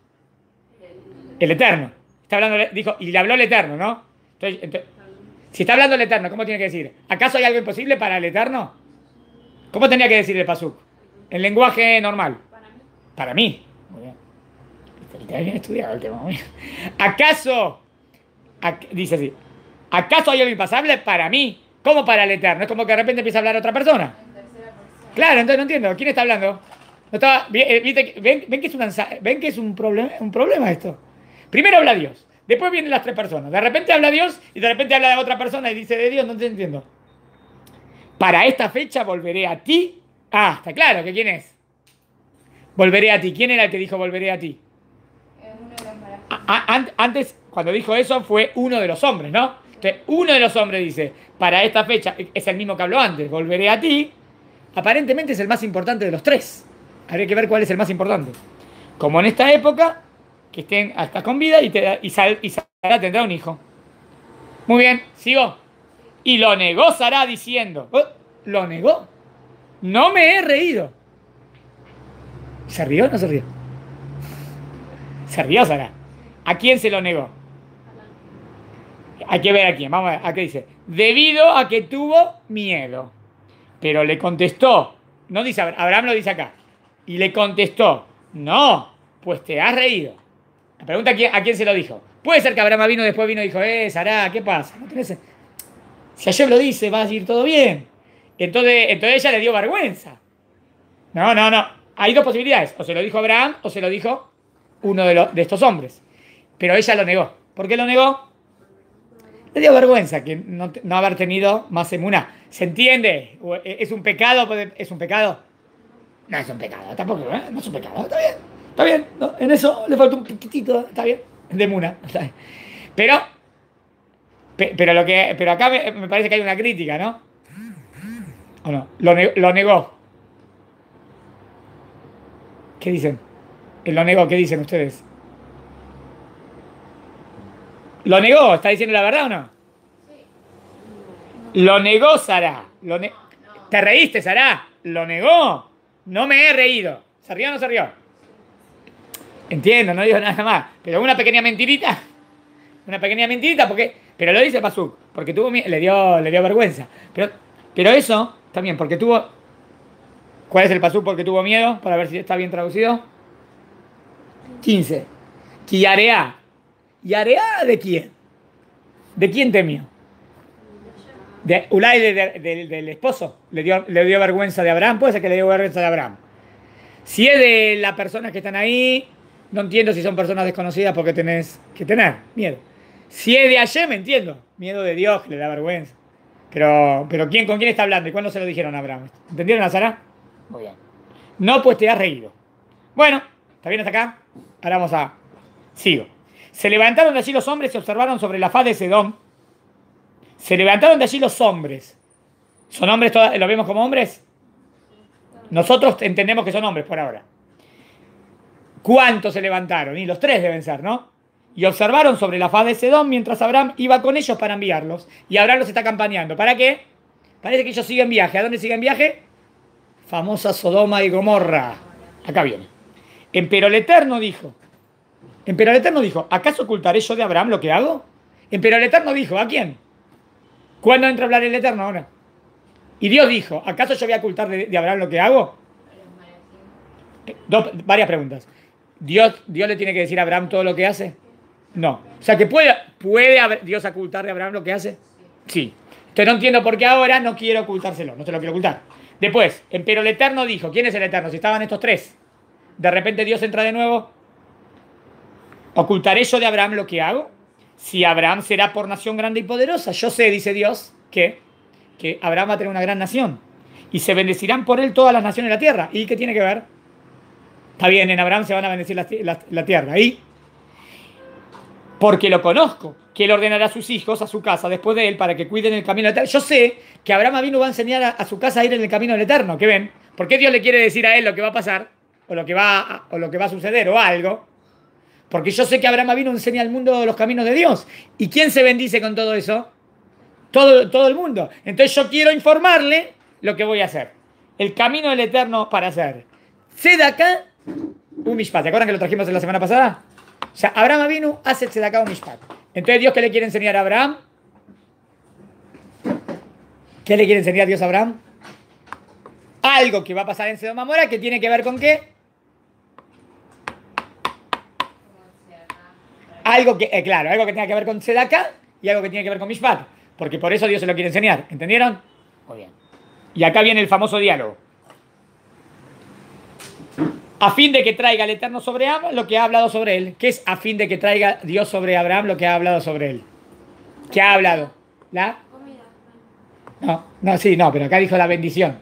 El Eterno. Está hablando, dijo, y le habló el Eterno, ¿no? Entonces, entonces, si está hablando el Eterno, ¿cómo tiene que decir? ¿Acaso hay algo imposible para el Eterno? ¿Cómo tendría que decir el Pasuk? En lenguaje normal. Para mí. Para mí. Muy bien. Está bien estudiado el tema. Muy bien. ¿Acaso, ac- dice así, ¿acaso hay algo impasable para mí? ¿Cómo para el Eterno? Es como que de repente empieza a hablar otra persona. En tercera persona. Claro, entonces no entiendo. ¿Quién está hablando? No estaba, vi- eh, viste que- ven, ven que es, una ensa- ven que es un, problema, un problema esto. Primero habla Dios, después vienen las tres personas. De repente habla Dios y de repente habla de otra persona y dice de Dios, no te entiendo. Para esta fecha volveré a ti. Ah, está claro que quién es. Volveré a ti. ¿Quién era el que dijo volveré a ti? Es uno de los maravillosos. A- a- an- antes, cuando dijo eso, fue uno de los hombres, ¿no? Entonces, uno de los hombres dice, para esta fecha, es el mismo que habló antes, volveré a ti. Aparentemente es el más importante de los tres. Habría que ver cuál es el más importante. Como en esta época, que estén hasta con vida y, te, da- y, Sal- y Sara tendrá un hijo. Muy bien, sigo. Y lo negó Sara diciendo, "Oh, lo negó. No me he reído. ¿Se rió o no se rió? Se rió Sara. ¿A quién se lo negó? Hay que ver a quién. Vamos a ver. ¿A qué dice? Debido a que tuvo miedo. Pero le contestó. No dice Abraham, Abraham lo dice acá. Y le contestó. No, pues te has reído. La pregunta a quién, a quién se lo dijo. Puede ser que Abraham vino después vino y dijo, eh, Sara, ¿qué pasa? ¿No tenés- Si ayer lo dice, va a ir todo bien. Entonces, entonces ella le dio vergüenza. No, no, no. Hay dos posibilidades. O se lo dijo Abraham o se lo dijo uno de, los- de estos hombres. Pero ella lo negó. ¿Por qué lo negó? Le dio vergüenza que no, no haber tenido más emuná. ¿Se entiende? O, eh, ¿Es un pecado? ¿Es un pecado? No es un pecado, tampoco, ¿eh? No es un pecado. Está bien, está bien. No, en eso le falta un poquitito, está bien, de emuná. Está bien. Pero, pe- pero, lo que, pero acá me, me parece que hay una crítica, ¿no? ¿O no? Lo, ne- lo negó. ¿Qué dicen? Él lo negó, ¿qué dicen ustedes? Lo negó, ¿está diciendo la verdad o no? Lo negó Sara. Lo ne- ¿Te reíste, Sara? Lo negó. No me he reído. ¿Se rió o no se rió? Entiendo, no digo nada más. Pero una pequeña mentirita. Una pequeña mentirita, porque. Pero lo dice Pasuk, porque tuvo mie- le dio, le dio vergüenza. Pero, pero eso también, porque tuvo. ¿Cuál es el Pasuk porque tuvo miedo? Para ver si está bien traducido. quince. Kiarea. ¿Yarea de quién? ¿De quién temió? De Ulay, de- de- de- del esposo. Le dio, le dio vergüenza de Abraham. Puede ser que le dio vergüenza de Abraham. Si es de las personas que están ahí, no entiendo si son personas desconocidas porque tenés que tener miedo. Si es de Hashem, entiendo. Miedo de Dios, que le da vergüenza. Pero, pero ¿quién, ¿con quién está hablando? ¿Y cuándo se lo dijeron a Abraham? ¿Entendieron a Sara? Muy bien. No, pues te has reído. Bueno, ¿está bien hasta acá? Ahora vamos a... Sigo. Se levantaron de allí los hombres y observaron sobre la faz de Sedom. Se levantaron de allí los hombres. ¿Son hombres? todas- ¿Lo vemos como hombres? Nosotros entendemos que son hombres por ahora. ¿Cuántos se levantaron? Y los tres deben ser, ¿no? Y observaron sobre la faz de Sedom mientras Abraham iba con ellos para enviarlos. Y Abraham los está acompañando. ¿Para qué? Parece que ellos siguen viaje. ¿A dónde siguen viaje? Famosa Sodoma y Gomorra. Acá viene. Empero el Eterno dijo. Empero el Eterno dijo, ¿acaso ocultaré yo de Abraham lo que hago? Empero el Eterno dijo, ¿a quién? ¿Cuándo entra a hablar el Eterno ahora? Y Dios dijo, ¿acaso yo voy a ocultar de, de Abraham lo que hago? Dos, varias preguntas. ¿Dios, ¿Dios le tiene que decir a Abraham todo lo que hace? No. O sea, que puede, ¿puede Dios ocultar de Abraham lo que hace? Sí. Entonces no entiendo por qué ahora no quiero ocultárselo, no se lo quiero ocultar. Después, pero el Eterno dijo, ¿quién es el Eterno? Si estaban estos tres. De repente Dios entra de nuevo. ¿Ocultaré yo de Abraham lo que hago? Si Abraham será por nación grande y poderosa. Yo sé, dice Dios, que, que Abraham va a tener una gran nación. Y se bendecirán por él todas las naciones de la tierra. ¿Y qué tiene que ver? Está bien, en Abraham se van a bendecir la, la, la tierra. ¿Y? Porque lo conozco, que él ordenará a sus hijos, a su casa, después de él, para que cuiden el camino del Eterno. Yo sé que Abraham vino va a enseñar a, a su casa a ir en el camino del Eterno. ¿Qué ven? ¿Por qué Dios le quiere decir a él lo que va a pasar? O lo que va a, o lo que va a suceder, o algo. Porque yo sé que Abraham vino enseña al mundo los caminos de Dios. ¿Y quién se bendice con todo eso? Todo, todo el mundo. Entonces yo quiero informarle lo que voy a hacer. El camino del Eterno para hacer. Tzedaká un mishpat. ¿Se acuerdan que lo trajimos en la semana pasada? O sea, Abraham vino, hace tzedaká un mishpat. Entonces, ¿Dios qué le quiere enseñar a Abraham? ¿Qué le quiere enseñar Dios a Abraham? Algo que va a pasar en Sodoma y Gomorra que tiene que ver con qué? Algo que, eh, claro, algo que tenga que ver con tzedaká y algo que tiene que ver con mishpat. Porque por eso Dios se lo quiere enseñar. ¿Entendieron? Muy bien. Y acá viene el famoso diálogo. A fin de que traiga el Eterno sobre Abraham lo que ha hablado sobre él. ¿Qué es a fin de que traiga Dios sobre Abraham lo que ha hablado sobre él? ¿Qué ha hablado? ¿La? Comida. No, no, sí, no, pero acá dijo la bendición.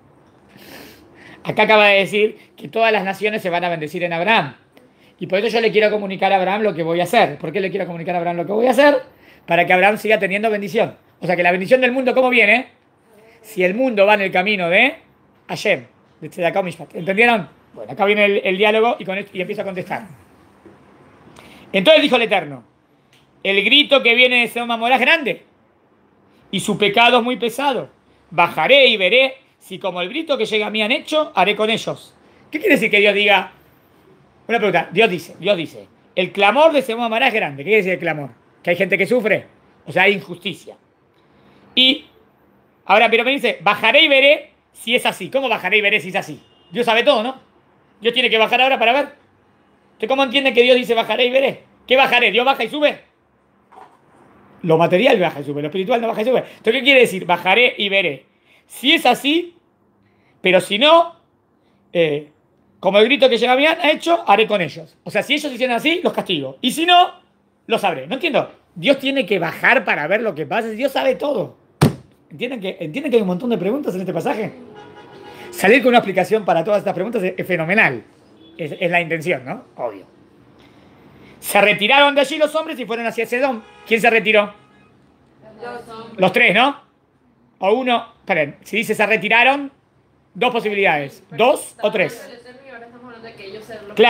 Acá acaba de decir que todas las naciones se van a bendecir en Abraham. Y por eso yo le quiero comunicar a Abraham lo que voy a hacer. ¿Por qué le quiero comunicar a Abraham lo que voy a hacer? Para que Abraham siga teniendo bendición. O sea que la bendición del mundo, ¿cómo viene? Si el mundo va en el camino de Hashem, de Tzedaká Mishpat. ¿Entendieron? Bueno, acá viene el, el diálogo y, con esto, y empiezo a contestar. Entonces dijo el Eterno, el grito que viene de Sodoma y Gomorra es grande y su pecado es muy pesado. Bajaré y veré si como el grito que llega a mí han hecho, haré con ellos. ¿Qué quiere decir que Dios diga? Una pregunta. Dios dice, Dios dice, el clamor de Sodoma y Gomorra es grande. ¿Qué quiere decir el clamor? Que hay gente que sufre. O sea, hay injusticia. Y ahora, pero me dice, bajaré y veré si es así. ¿Cómo bajaré y veré si es así? Dios sabe todo, ¿no? Dios tiene que bajar ahora para ver. ¿Usted cómo entiende que Dios dice bajaré y veré? ¿Qué bajaré? ¿Dios baja y sube? Lo material baja y sube, lo espiritual no baja y sube. Entonces, ¿qué quiere decir? Bajaré y veré. Si es así, pero si no, eh, como el grito que llega a mí ha hecho, haré con ellos. O sea, si ellos hicieran así, los castigo. Y si no, lo sabré. No entiendo. Dios tiene que bajar para ver lo que pasa. Dios sabe todo. ¿Entienden que, ¿entienden que hay un montón de preguntas en este pasaje? Salir con una explicación para todas estas preguntas es, es fenomenal. Es, es la intención, ¿no? Obvio. Se retiraron de allí los hombres y fueron hacia Sedom. ¿Quién se retiró? Los Los tres, ¿no? O uno. Esperen, si dice se retiraron, dos posibilidades. Dos o tres. Ahora estamos hablando de que ellos se los Claro. retiran.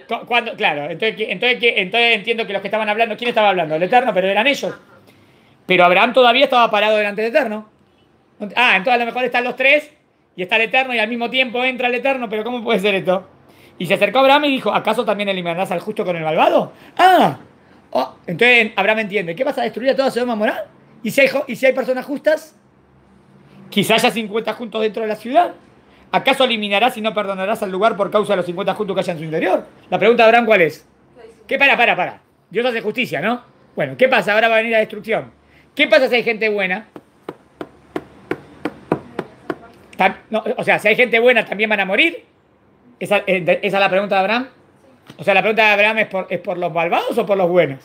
cu- cuando, claro, entonces, ¿qué- entonces, ¿qué? Entonces entiendo que los que estaban hablando, ¿quién estaba hablando? El Eterno, pero eran ellos. Pero Abraham todavía estaba parado delante del Eterno. Ah, entonces a lo mejor están los tres y está el Eterno y al mismo tiempo entra el Eterno, pero ¿cómo puede ser esto? Y se acercó a Abraham y dijo, ¿acaso también eliminarás al justo con el malvado? Ah, oh, entonces Abraham entiende, ¿qué vas a destruir a toda Sodoma y Gomorra? ¿Y si hay, jo- y si hay personas justas? Quizás haya cincuenta justos dentro de la ciudad. ¿Acaso eliminarás y no perdonarás al lugar por causa de los cincuenta justos que haya en su interior? La pregunta de Abraham, ¿cuál es? ¿Qué para, para, para? Dios hace justicia, ¿no? Bueno, ¿qué pasa? Ahora va a venir la destrucción. ¿Qué pasa si hay gente buena? Tam- no, o sea, si hay gente buena, ¿también van a morir? ¿Esa, eh, de- esa es la pregunta de Abraham? O sea, la pregunta de Abraham es por, ¿es por los malvados o por los buenos?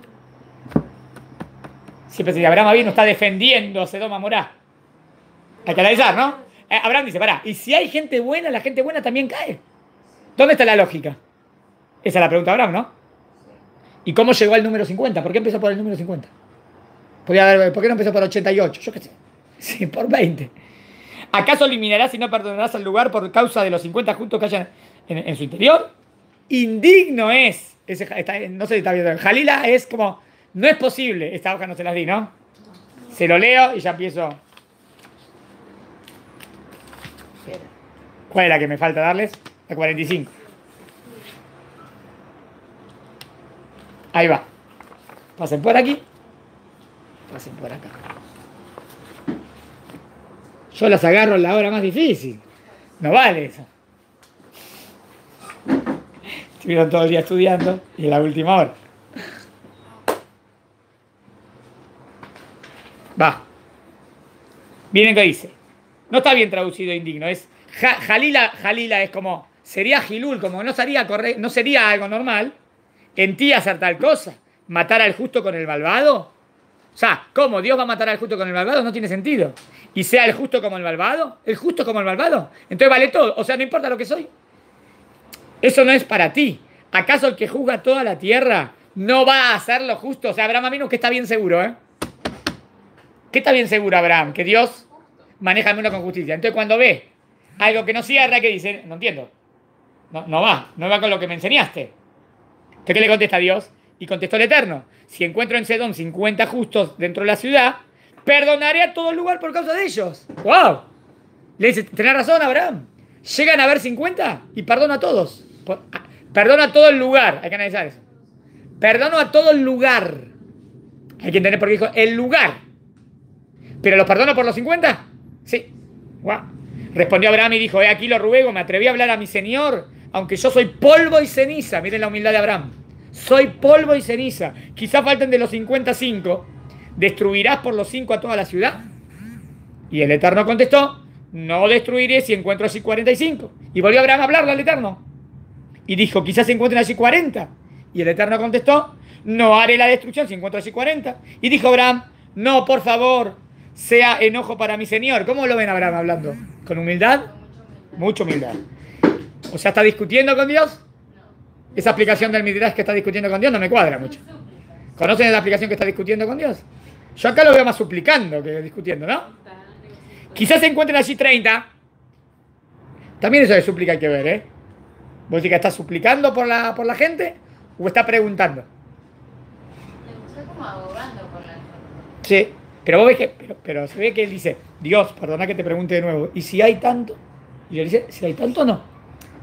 Siempre si Abraham vino está defendiendo a Sodoma y Gomorra. Hay que analizar, ¿no? Eh, Abraham dice, pará, ¿y si hay gente buena, la gente buena también cae? ¿Dónde está la lógica? Esa es la pregunta de Abraham, ¿no? ¿Y cómo llegó al número cincuenta? ¿Por qué empezó por el número cincuenta? Podría haber- ¿Por qué no empezó por ochenta y ocho? Yo qué sé. Sí, por veinte. ¿Acaso eliminarás y no perdonarás al lugar por causa de los cincuenta justos que hayan en, en su interior? Indigno es. Ese, está- no sé si está viendo. Jalila es como, no es posible. Esta hoja no se las di, ¿no? Se lo leo y ya empiezo. ¿Cuál es la que me falta darles? La cuarenta y cinco. Ahí va. Pasen por aquí. Pasen por acá. Yo las agarro en la hora más difícil. No vale eso. Estuvieron todo el día estudiando y en la última hora. Va. Miren qué dice. No está bien traducido indigno. Es ja- Jalila, Jalila es como, sería Gilul, como no sería, corre- no sería algo normal en ti hacer tal cosa. Matar al justo con el malvado. O sea, ¿cómo? ¿Dios va a matar al justo con el malvado? No tiene sentido. ¿Y sea el justo como el malvado? ¿El justo como el malvado? Entonces vale todo. O sea, no importa lo que soy. Eso no es para ti. ¿Acaso el que juzga toda la tierra no va a hacer lo justo? O sea, Abraham Avinu que está bien seguro, ¿eh? ¿Qué está bien seguro Abraham? Que Dios maneja el mundo con justicia. Entonces cuando ve algo que no cierra, que dice, no entiendo. No, no va. No va con lo que me enseñaste. ¿Qué le contesta a Dios? Y contestó el Eterno, si encuentro en Sedón cincuenta justos dentro de la ciudad, perdonaré a todo el lugar por causa de ellos. ¡Wow! Le dice, tenés razón, Abraham. Llegan a haber cincuenta y perdono a todos. Por- a- Perdono a todo el lugar. Hay que analizar eso. Perdono a todo el lugar. Hay que entender por qué dijo el lugar. ¿Pero los perdono por los cincuenta? Sí. ¡Wow! Respondió Abraham y dijo, he aquí lo ruego, me atreví a hablar a mi Señor, aunque yo soy polvo y ceniza. Miren la humildad de Abraham. Soy polvo y ceniza. Quizá falten de los cincuenta cinco. ¿Destruirás por los cinco a toda la ciudad? Y el Eterno contestó, no destruiré si encuentro allí cuarenta y cinco. Y volvió Abraham a hablarle al Eterno. Y dijo, quizás se encuentren allí cuarenta. Y el Eterno contestó, no haré la destrucción si encuentro allí cuarenta. Y dijo Abraham, no, por favor, sea enojo para mi Señor. ¿Cómo lo ven Abraham hablando? ¿Con humildad? Mucha humildad. O sea, ¿está discutiendo con Dios? Esa aplicación del Midrash que está discutiendo con Dios no me cuadra mucho. ¿Conocen la aplicación que está discutiendo con Dios? Yo acá lo veo más suplicando que discutiendo, ¿no? Quizás se encuentren allí treinta. También eso de súplica hay que ver, ¿eh? ¿Vos decís que está suplicando por la, por la gente o está preguntando? Está como abogando por la gente. Sí, pero vos ves que, pero, pero se ve que él dice, Dios, perdona que te pregunte de nuevo, ¿y si hay tanto? Y él dice, si hay tanto no.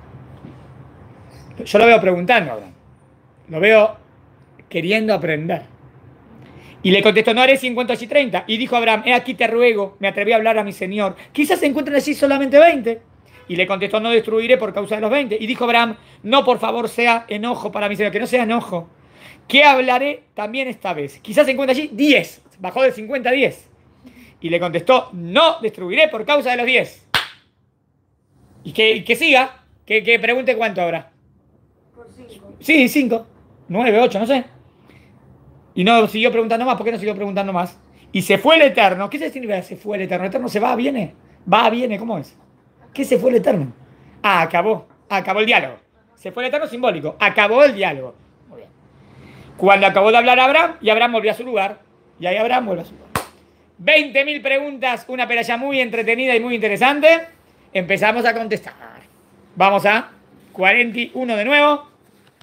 Yo lo veo preguntando ahora. Lo veo queriendo aprender. Y le contestó, no haré cincuenta allí treinta. Y dijo Abraham, he aquí te ruego, me atreví a hablar a mi Señor. Quizás se encuentren allí solamente veinte. Y le contestó, no destruiré por causa de los veinte. Y dijo Abraham, no, por favor, sea enojo para mi Señor, que no sea enojo. ¿Qué hablaré también esta vez? Quizás se encuentren allí diez. Bajó de cincuenta a diez. Y le contestó, no destruiré por causa de los diez. Y que, y que siga, que, que pregunte cuánto habrá. Por cinco. Sí, cinco, nueve, ocho, no sé. Y no siguió preguntando más. ¿Por qué no siguió preguntando más? Y se fue el Eterno. ¿Qué significa se fue el Eterno? ¿El Eterno se va, viene? Va, viene, ¿cómo es? ¿Qué se fue el Eterno? Ah, acabó. Acabó el diálogo. Se fue el Eterno simbólico. Acabó el diálogo. Muy bien. Cuando acabó de hablar Abraham, y Abraham volvió a su lugar. Y ahí Abraham vuelve a su lugar. veinte mil preguntas, una peralla muy entretenida y muy interesante. Empezamos a contestar. Vamos a cuarenta y uno de nuevo.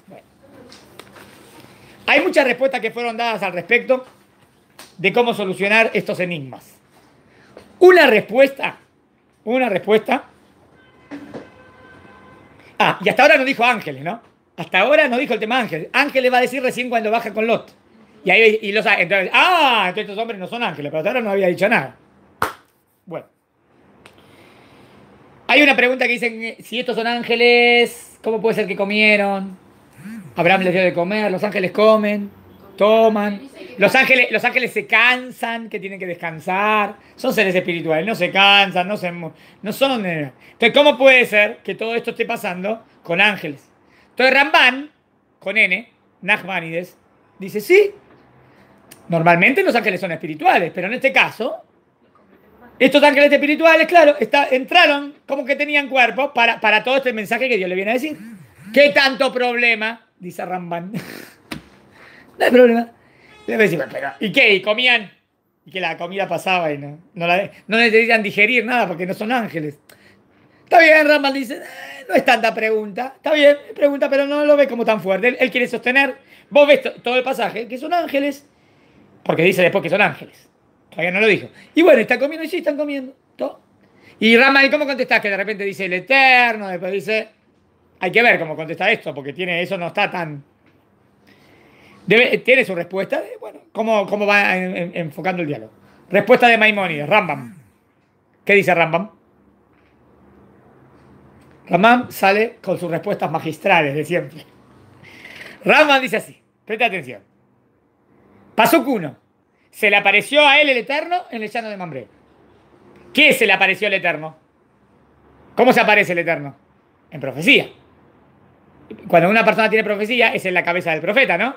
Hay muchas respuestas que fueron dadas al respecto de cómo solucionar estos enigmas. Una respuesta, una respuesta. Ah, y hasta ahora no dijo ángeles, ¿no? Hasta ahora no dijo el tema ángeles. Ángeles va a decir recién cuando baja con Lot. Y ahí y los entonces, ah, entonces estos hombres no son ángeles, pero hasta ahora no había dicho nada. Bueno. Hay una pregunta que dicen, si estos son ángeles, ¿cómo puede ser que comieron? Abraham les dio de comer, los ángeles comen, toman. Los ángeles, los ángeles se cansan, que tienen que descansar. Son seres espirituales, no se cansan, no, se, no son... Entonces, ¿cómo puede ser que todo esto esté pasando con ángeles? Entonces, Ramban, con N, Nachmanides, dice, sí, normalmente los ángeles son espirituales, pero en este caso, estos ángeles espirituales, claro, está, entraron como que tenían cuerpo para, para todo este mensaje que Dios le viene a decir. ¿Qué tanto problema? Dice Ramban. No hay problema. Le voy a decir, pero, ¿y qué? ¿Y comían? Y que la comida pasaba y no, no, la, no necesitan digerir nada porque no son ángeles. Está bien, Ramban dice, eh, no es tanta pregunta. Está bien, pregunta, pero no lo ve como tan fuerte. Él, él quiere sostener, vos ves todo el pasaje, que son ángeles, porque dice después que son ángeles. Todavía no lo dijo. Y bueno, están comiendo y sí, están comiendo. ¿Todo? Y Ramban, ¿y cómo contestás? Que de repente dice el Eterno, después dice... Hay que ver cómo contesta esto, porque tiene, eso no está tan... Debe, tiene su respuesta. Bueno, ¿cómo, cómo va en, en, enfocando el diálogo? Respuesta de Maimónides, Rambam. ¿Qué dice Rambam? Rambam sale con sus respuestas magistrales de siempre. Rambam dice así, presta atención. Pasuk uno. Se le apareció a él el Eterno en el llano de Mamre. ¿Qué se le apareció el Eterno? ¿Cómo se aparece el Eterno? En profecía. Cuando una persona tiene profecía, es en la cabeza del profeta, ¿no?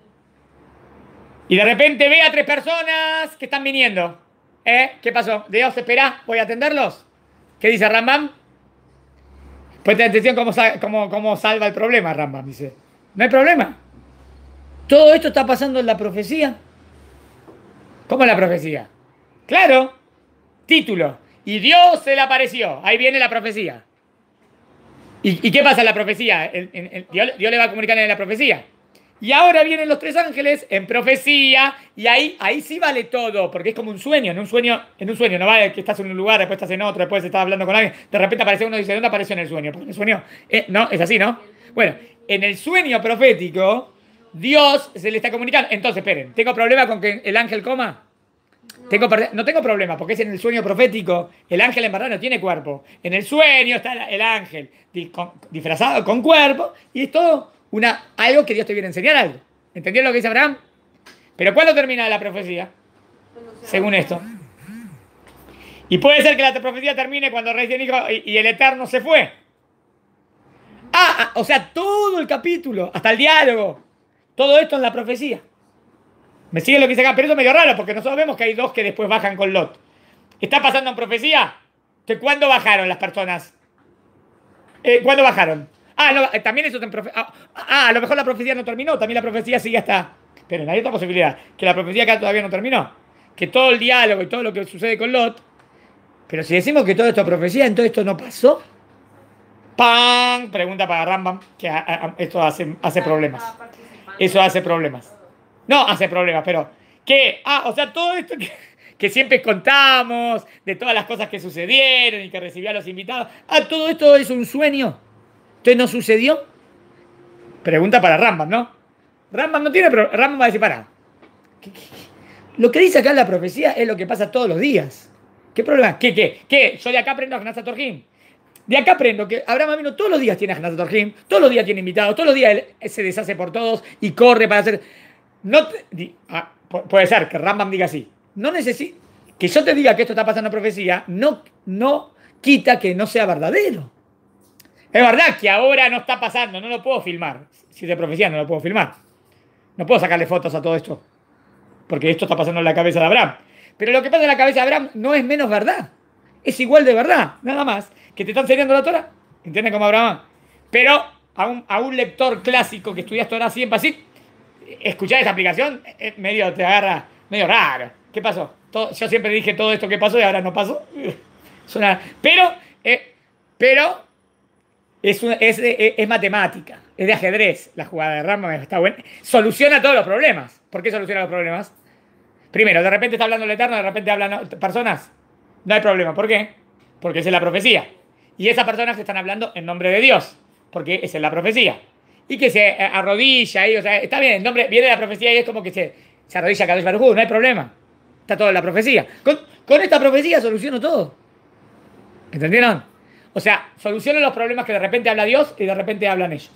Y de repente ve a tres personas que están viniendo. ¿Eh? ¿Qué pasó? Dios, espera, voy a atenderlos. ¿Qué dice Rambam? Presta atención cómo, cómo, cómo salva el problema, Rambam. Dice, no hay problema. Todo esto está pasando en la profecía. ¿Cómo en la profecía? Claro, título. Y Dios se le apareció. Ahí viene la profecía. ¿Y, y qué pasa en la profecía? El, el, el, Dios, Dios le va a comunicar en la profecía. Y ahora vienen los tres ángeles en profecía y ahí, ahí sí vale todo, porque es como un sueño. En un sueño, en un sueño no vale que estás en un lugar, después estás en otro, después estás hablando con alguien, de repente aparece uno y dice, ¿dónde apareció en el sueño? Porque en el sueño, eh, no, es así, ¿no? Bueno, en el sueño profético, Dios se le está comunicando. Entonces, esperen, ¿tengo problema con que el ángel coma? Tengo, no tengo problema, porque es en el sueño profético. El ángel en verdad no tiene cuerpo. En el sueño está el ángel disfrazado con cuerpo y es todo una, algo que Dios te viene a enseñar algo. ¿Entendieron lo que dice Abraham? Pero ¿cuándo termina la profecía? Según esto. Y puede ser que la profecía termine cuando recién dijo y, y el Eterno se fue. Ah, ah, o sea, todo el capítulo, hasta el diálogo, todo esto en la profecía. ¿Me sigue lo que dice acá? Pero eso es medio raro, porque nosotros vemos que hay dos que después bajan con Lot. ¿Está pasando en profecía? ¿Que cuándo bajaron las personas? Eh, ¿Cuándo bajaron? Ah, no, también eso está en profecía. Ah, ah, a lo mejor la profecía no terminó, también la profecía sigue hasta... Pero hay otra posibilidad, que la profecía acá todavía no terminó. Que todo el diálogo y todo lo que sucede con Lot... Pero si decimos que todo esto es profecía, entonces esto no pasó. ¡Pam! Pregunta para Rambam, que a, a, esto hace, hace problemas. Eso hace problemas. No hace problemas, pero ¿qué? Ah, o sea, todo esto que, que siempre contamos, de todas las cosas que sucedieron y que recibía a los invitados. Ah, todo esto es un sueño. ¿Entonces no sucedió? Pregunta para Rambam, ¿no? Rambam no tiene problema. Rambam va a decir, para. ¿Qué, qué? Lo que dice acá en la profecía es lo que pasa todos los días. ¿Qué problema? ¿Qué, qué? ¿Qué? Yo de acá aprendo a Gnasa Torjim. De acá aprendo que Abraham Avinu todos los días tiene a Gnasa Torjim, todos los días tiene invitados, todos los días él se deshace por todos y corre para hacer... No te, ah, puede ser que Rambam diga así. No necesito que yo te diga que esto está pasando en profecía, no, no quita que no sea verdadero. Es verdad que ahora no está pasando, no lo puedo filmar. Si es de profecía, no lo puedo filmar. No puedo sacarle fotos a todo esto, porque esto está pasando en la cabeza de Abraham. Pero lo que pasa en la cabeza de Abraham no es menos verdad. Es igual de verdad, nada más. Que te están enseñando la Torah. ¿Entiendes cómo Abraham? Pero a un, a un lector clásico que estudia Torah siempre así, escuchar esa aplicación medio te agarra medio raro. ¿Qué pasó? Todo, yo siempre dije todo esto que pasó y ahora no pasó. Suena, pero, eh, pero Es, una- es, es- es matemática, es de ajedrez la jugada de Rambam, está buena. Soluciona todos los problemas. ¿Por qué soluciona los problemas? Primero, de repente está hablando el Eterno, de repente hablan personas. No hay problema. ¿Por qué? Porque esa es la profecía. Y esas personas que están hablando en nombre de Dios, porque esa es la profecía. Y que se eh, arrodilla ahí, o sea, está bien, el nombre viene de la profecía y es como que se, se arrodilla a Kadosh Baruj Hu, no hay problema. Está todo en la profecía. Con, con esta profecía soluciono todo. ¿Entendieron? O sea, soluciono los problemas que de repente habla Dios y de repente hablan ellos.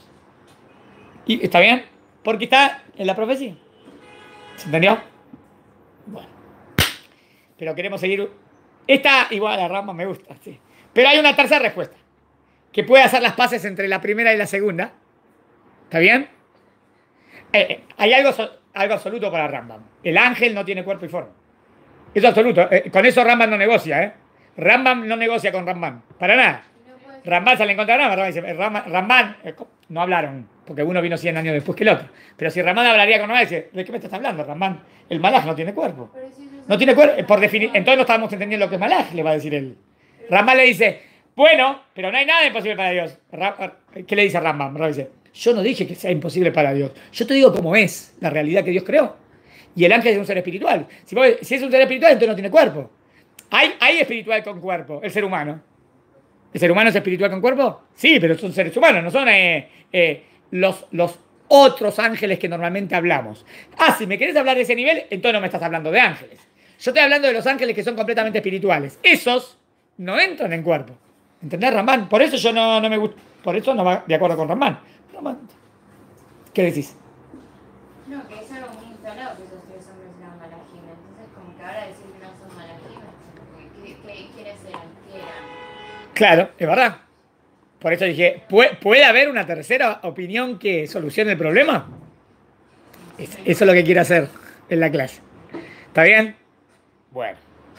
¿Y está bien? Porque está en la profecía. ¿Se entendió? Bueno. Pero queremos seguir. Esta igual a Rambam me gusta, sí. Pero hay una tercera respuesta. Que puede hacer las paces entre la primera y la segunda. ¿Está bien? Eh, eh, hay algo, so- algo absoluto para Rambam. El ángel no tiene cuerpo y forma. Eso es absoluto. Eh, con eso Rambam no negocia, ¿eh? Rambam no negocia con Rambam. Para nada. No puede ser. Rambam sale en contra de Rambam. Rambam dice, Rambam, Rambam, eh, no hablaron, porque uno vino cien años después que el otro. Pero si Rambam hablaría con Rambam, dice, ¿de qué me estás hablando, Rambam? El malaj no tiene cuerpo. Pero si eso No es- tiene cuerpo, por definir. Entonces no estábamos entendiendo lo que es malaj, le va a decir él. Rambam le dice, bueno, pero no hay nada imposible para Dios. Ra- ¿Qué le dice Rambam? Rambam dice, yo no dije que sea imposible para Dios. Yo te digo cómo es la realidad que Dios creó. Y el ángel es un ser espiritual. Si, vos- si es un ser espiritual, entonces no tiene cuerpo. Hay, hay espiritual con cuerpo, el ser humano. ¿El ser humano es espiritual con cuerpo? Sí, pero son seres humanos, no son eh, eh, los, los otros ángeles que normalmente hablamos. Ah, si me querés hablar de ese nivel, entonces no me estás hablando de ángeles. Yo estoy hablando de los ángeles que son completamente espirituales. Esos no entran en cuerpo. ¿Entendés, Ramán? Por eso yo no, no me gusta. Por eso no va de acuerdo con Ramán. Ramán, ¿qué decís? No, que es algo muy instalado que esos tres hombres eran malajim. Entonces, como que ahora decir que no son malajim, ¿qué, qué, quiénes eran? ¿Qué eran? Claro, es verdad. Por eso dije, ¿puede, ¿puede haber una tercera opinión que solucione el problema? Es- eso es lo que quiero hacer en la clase. ¿Está bien? Bueno.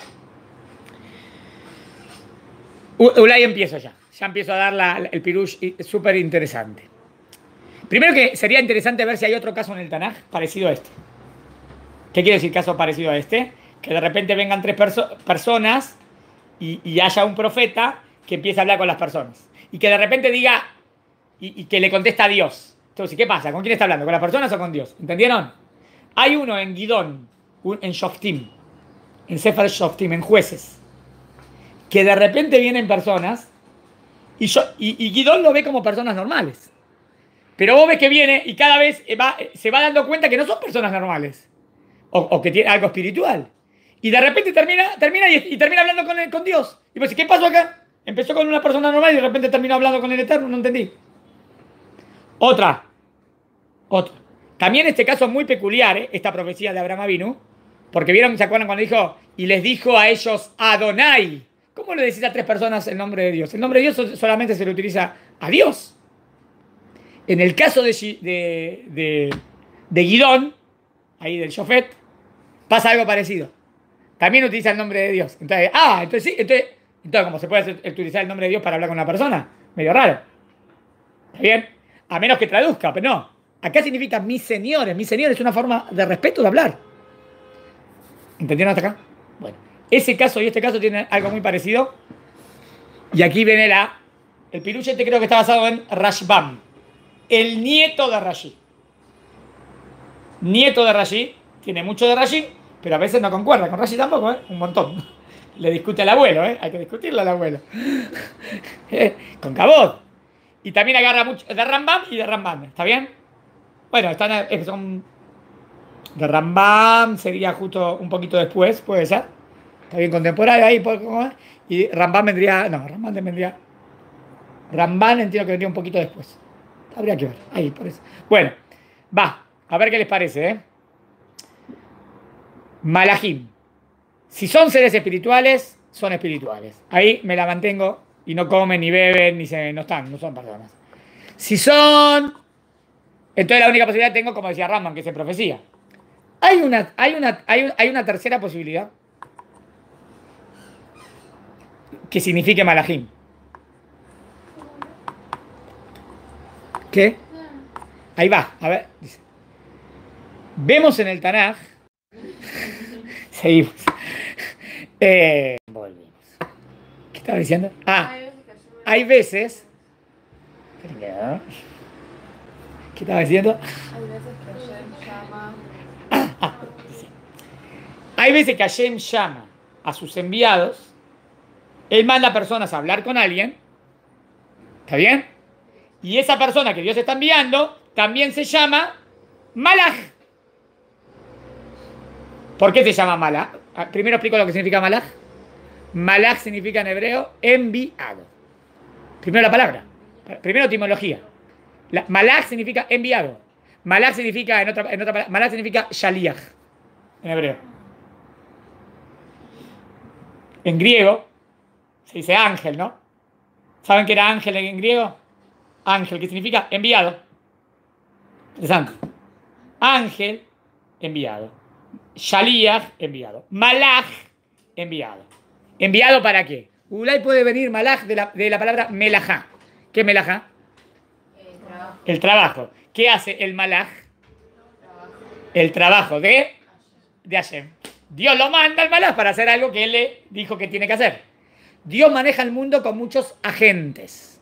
U- Ulay empiezo ya. Ya empiezo a dar la- la- el pirush y- súper interesante. Primero que sería interesante ver si hay otro caso en el Tanaj parecido a este. ¿Qué quiere decir caso parecido a este? Que de repente vengan tres perso- personas y, y haya un profeta que empiece a hablar con las personas. Y que de repente diga, y, y que le contesta a Dios. Entonces, ¿qué pasa? ¿Con quién está hablando? ¿Con las personas o con Dios? ¿Entendieron? Hay uno en Gidón, un- en Shoftim, en Sefer Shoftim, en jueces, que de repente vienen personas y, yo, y, y Gidón lo ve como personas normales. Pero vos ves que viene y cada vez va- se va dando cuenta que no son personas normales. O, o que tiene algo espiritual. Y de repente termina, termina y, y termina hablando con, el- con Dios. Y vos decís, ¿qué pasó acá? Empezó con una persona normal y de repente terminó hablando con el Eterno, no entendí. Otra. Otra. También este caso es muy peculiar, ¿eh? Esta profecía de Abraham Avinu. Porque vieron, ¿se acuerdan cuando dijo? Y les dijo a ellos Adonai. ¿Cómo le decís a tres personas el nombre de Dios? El nombre de Dios so- solamente se le utiliza a Dios. En el caso de, Gi- de, de, de Gidón, ahí del Shofet, pasa algo parecido. También utiliza el nombre de Dios. Entonces, ah, entonces sí, entonces, entonces ¿cómo se puede hacer- utilizar el nombre de Dios para hablar con una persona? Medio raro. ¿Está bien? A menos que traduzca, pero no. Acá significa mis señores. Mis señores es una forma de respeto de hablar. ¿Entendieron hasta acá? Bueno, ese caso y este caso tienen algo muy parecido. Y aquí viene la... El piruche este creo que está basado en Rashbam, el nieto de Rashi. Nieto de Rashi, tiene mucho de Rashi, pero a veces no concuerda. Con Rashi tampoco, ¿eh? Un montón. Le discute al abuelo, ¿eh? Hay que discutirle al abuelo. Eh, Con Cabot. Y también agarra mucho de Rambam y de Rambam. ¿Está bien? Bueno, están, eh, son... De Rambam sería justo un poquito después, puede ser. Está bien contemporáneo ahí. por- ¿cómo es? Y Rambam vendría... No, Rambam vendría... Rambam entiendo que vendría un poquito después. Habría que ver. Ahí, por eso. Bueno, va. A ver qué les parece, ¿eh? Malajim. Si son seres espirituales, son espirituales. Ahí me la mantengo y no comen, ni beben, ni se, no están, no son personas. Si son... Entonces la única posibilidad que tengo, como decía Rambam, que es en profecía. Hay una, hay una, hay, un- hay una tercera posibilidad que signifique malajim. ¿Qué? Ahí va, a ver. Dice. Vemos en el Tanaj. Seguimos. Eh, volvemos. ¿Qué estaba diciendo? Ah, Hay veces que yo me- hay veces ¿Qué estaba diciendo? Hay veces que Hashem llama. Ah, dice. Hay veces que Hashem llama a sus enviados, él manda a personas a hablar con alguien, ¿está bien? Y esa persona que Dios está enviando también se llama Malach. ¿Por qué se llama Malach? Primero explico lo que significa Malach. Malach significa en hebreo enviado. Primero la palabra. Primero etimología. La, Malach significa enviado. Malach significa, en otra, en otra palabra, Malach significa Shaliach en hebreo. En griego se dice ángel, ¿no? ¿Saben qué era ángel en griego? Ángel, que significa enviado. Interesante. Ángel, enviado. Shaliach, enviado. Malach, enviado. ¿Enviado para qué? Ulay puede venir Malach de la, de la palabra melajá. ¿Qué es melajá? El trabajo. El trabajo. ¿Qué hace el Malach? El trabajo de, de Hashem. Dios lo manda al Malach para hacer algo que él le dijo que tiene que hacer. Dios maneja el mundo con muchos agentes.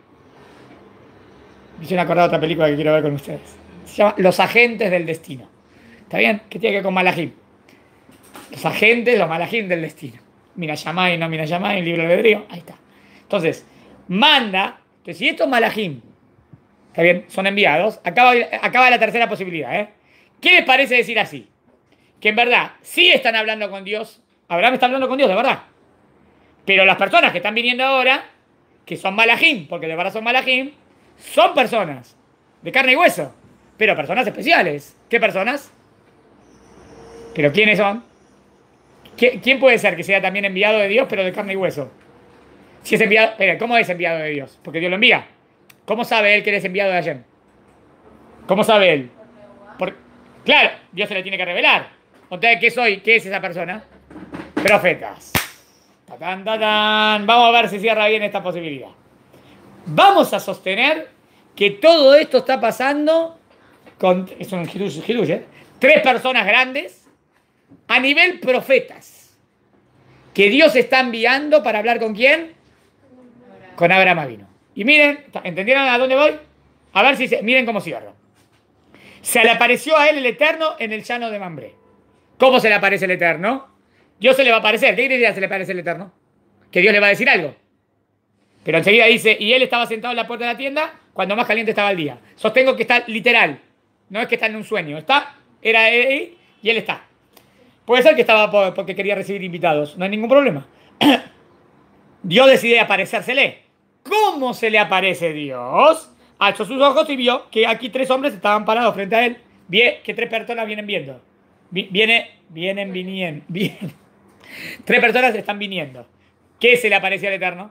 Me hicieron acordar otra película que quiero ver con ustedes. Se llama Los Agentes del Destino. ¿Está bien? ¿Qué tiene que ver con Malachim? Los agentes, los Malachim del destino. Mira, Yamai, no mira Yamai, el libro de albedrío. Ahí está. Entonces, manda. Entonces, si estos Malachim, ¿está bien? Son enviados. Acaba, acaba la tercera posibilidad, ¿eh? ¿Qué les parece decir así? Que en verdad sí están hablando con Dios. Abraham está hablando con Dios, de verdad. Pero las personas que están viniendo ahora, que son Malachim, porque de verdad son Malachim, son personas de carne y hueso, pero personas especiales. ¿Qué personas? ¿Pero quiénes son? ¿Quién puede ser que sea también enviado de Dios, pero de carne y hueso? Si es enviado, espera, ¿cómo es enviado de Dios? Porque Dios lo envía. ¿Cómo sabe él que eres enviado de Hashem? ¿Cómo sabe él? Por, claro, Dios se le tiene que revelar. Entonces, ¿qué soy? ¿Qué es esa persona? Profetas. Tatán, tatán. Vamos a ver si cierra bien esta posibilidad. Vamos a sostener que todo esto está pasando con, es un hidush, hidush, ¿eh? Tres personas grandes a nivel profetas que Dios está enviando para hablar con quién, con Abraham Avinu. Y miren, ¿entendieron a dónde voy? A ver si se, miren cómo cierro. Se le apareció a él el Eterno en el llano de Mambré. ¿Cómo se le aparece el Eterno? Dios se le va a aparecer. ¿Qué quiere decir se le aparece el Eterno? Que Dios le va a decir algo. Pero enseguida dice, y él estaba sentado en la puerta de la tienda cuando más caliente estaba el día. Sostengo que está literal. No es que está en un sueño. Está, era ahí y él está. Puede ser que estaba por, porque quería recibir invitados. No hay ningún problema. Dios decide aparecérsele. ¿Cómo se le aparece Dios? Alzó sus ojos y vio que aquí tres hombres estaban parados frente a él. Ve que tres personas vienen viendo. Viene, vienen viniendo. Vienen. Tres personas están viniendo. ¿Qué se le aparece al Eterno?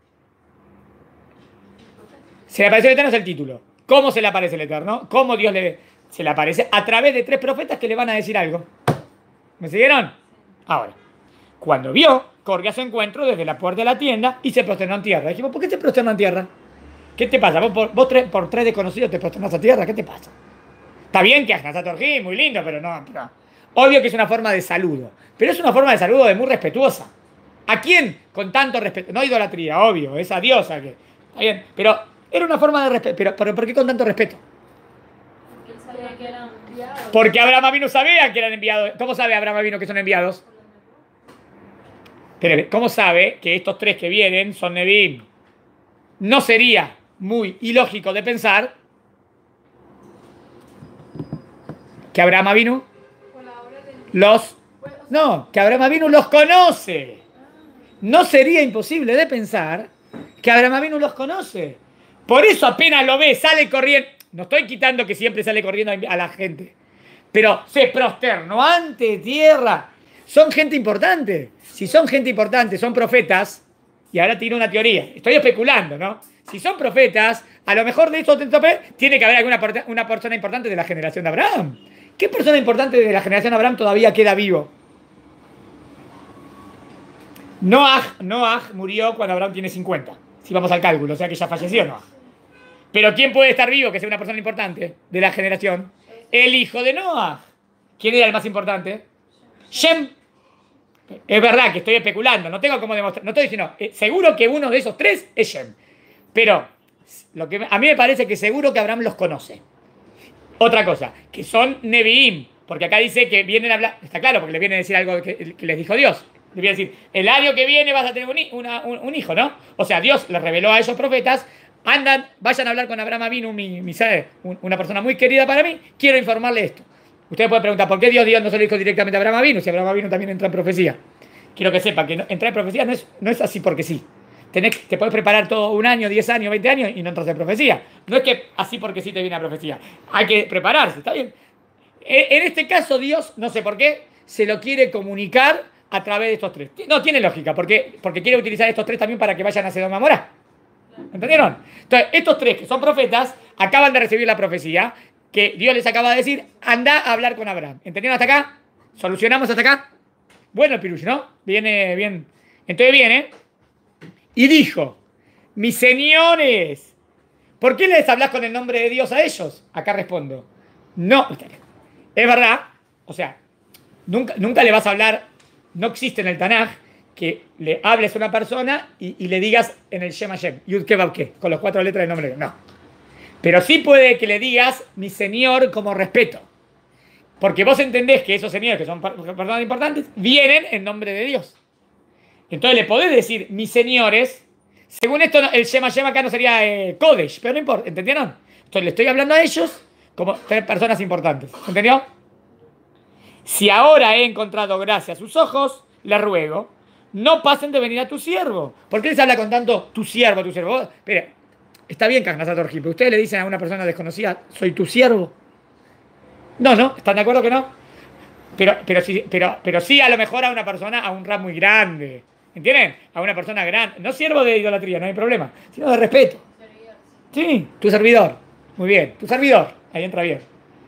Se le apareció el Eterno es el título. ¿Cómo se le aparece el Eterno? ¿Cómo Dios le, se le aparece? A través de tres profetas que le van a decir algo. ¿Me siguieron? Ahora, cuando vio, corrió a su encuentro desde la puerta de la tienda y se prosternó en tierra. Dijimos, ¿por qué te prosternó en tierra? ¿Qué te pasa? ¿Vos, por, vos tres, por tres desconocidos te prosternás a tierra? ¿Qué te pasa? Está bien que hagas a muy lindo, pero no, no. Obvio que es una forma de saludo. Pero es una forma de saludo de muy respetuosa. ¿A quién? Con tanto respeto. No idolatría, obvio, es a Dios. A que, está bien, pero era una forma de respeto. Pero, pero ¿por qué con tanto respeto? Porque él sabía que eran enviados. Porque Abraham Avinu sabía que eran enviados. ¿Cómo sabe Abraham Avinu que son enviados? Pero, ¿cómo sabe que estos tres que vienen son Nevi'im? No sería muy ilógico de pensar que Abraham Avinu los... No, que Abraham Avinu los conoce. No sería imposible de pensar que Abraham Avinu los conoce. Por eso apenas lo ve, sale corriendo. No estoy quitando que siempre sale corriendo a la gente. Pero se prosternó ante tierra. Son gente importante. Si son gente importante, son profetas. Y ahora tiene una teoría. Estoy especulando, ¿no? Si son profetas, a lo mejor de estos tiene que haber alguna una persona importante de la generación de Abraham. ¿Qué persona importante de la generación de Abraham todavía queda vivo? Noah, Noah murió cuando Abraham tiene cincuenta. Si vamos al cálculo, o sea que ya falleció Noah. Pero ¿quién puede estar vivo que sea una persona importante de la generación? El hijo de Noah. ¿Quién era el más importante? Shem. Es verdad que estoy especulando, no tengo cómo demostrar. No estoy diciendo, eh, seguro que uno de esos tres es Shem. Pero lo que, a mí me parece que seguro que Abraham los conoce. Otra cosa, que son Nevi'im, porque acá dice que vienen a hablar, está claro, porque le viene a decir algo que, que les dijo Dios. Le viene a decir, el año que viene vas a tener un, una, un, un hijo, ¿no? O sea, Dios les reveló a esos profetas, andan, vayan a hablar con Abraham Avinu, mi, mi, una persona muy querida para mí, quiero informarle esto. Ustedes pueden preguntar, ¿por qué Dios, Dios no se lo dijo directamente a Abraham Avinu? Si Abraham Avinu también entra en profecía. Quiero que sepan que no, entrar en profecía no es, no es así porque sí. Tenés, te puedes preparar todo un año, diez años, veinte años y no entras en profecía. No es que así porque sí te viene la profecía. Hay que prepararse, ¿está bien? En este caso Dios, no sé por qué, se lo quiere comunicar a través de estos tres. No, tiene lógica, porque, porque quiere utilizar estos tres también para que vayan a Sedom y Gomorra. ¿Entendieron? Entonces, estos tres que son profetas acaban de recibir la profecía que Dios les acaba de decir, anda a hablar con Abraham. ¿Entendieron hasta acá? ¿Solucionamos hasta acá? Bueno el pirush, ¿no? Viene bien. Entonces viene y dijo, mis señores, ¿por qué les hablas con el nombre de Dios a ellos? Acá respondo, no, es verdad, o sea, nunca, nunca le vas a hablar, no existe en el Tanaj que le hables a una persona y, y le digas en el Shem Hashem, Yud Ke Vav Ke, con las cuatro letras del nombre de Dios, no. Pero sí puede que le digas mi señor como respeto, porque vos entendés que esos señores que son personas importantes vienen en nombre de Dios. Entonces le podés decir mis señores. Según esto, el Shema Shema acá no sería eh, Kodesh, pero no importa, ¿entendieron? Entonces le estoy hablando a ellos como tres personas importantes, ¿entendió? Si ahora he encontrado gracia a sus ojos, les ruego, no pasen de venir a tu siervo. ¿Por qué les habla con tanto tu siervo, tu siervo? Espera, está bien, Kagnasatorji, pero ustedes le dicen a una persona desconocida, soy tu siervo. No, no, ¿están de acuerdo que no? Pero, pero, sí, pero, pero sí a lo mejor a una persona, a un rap muy grande. ¿Entienden? A una persona grande. No siervo de idolatría, no hay problema. Sino de respeto. Sí, tu servidor. Muy bien, tu servidor. Ahí entra bien.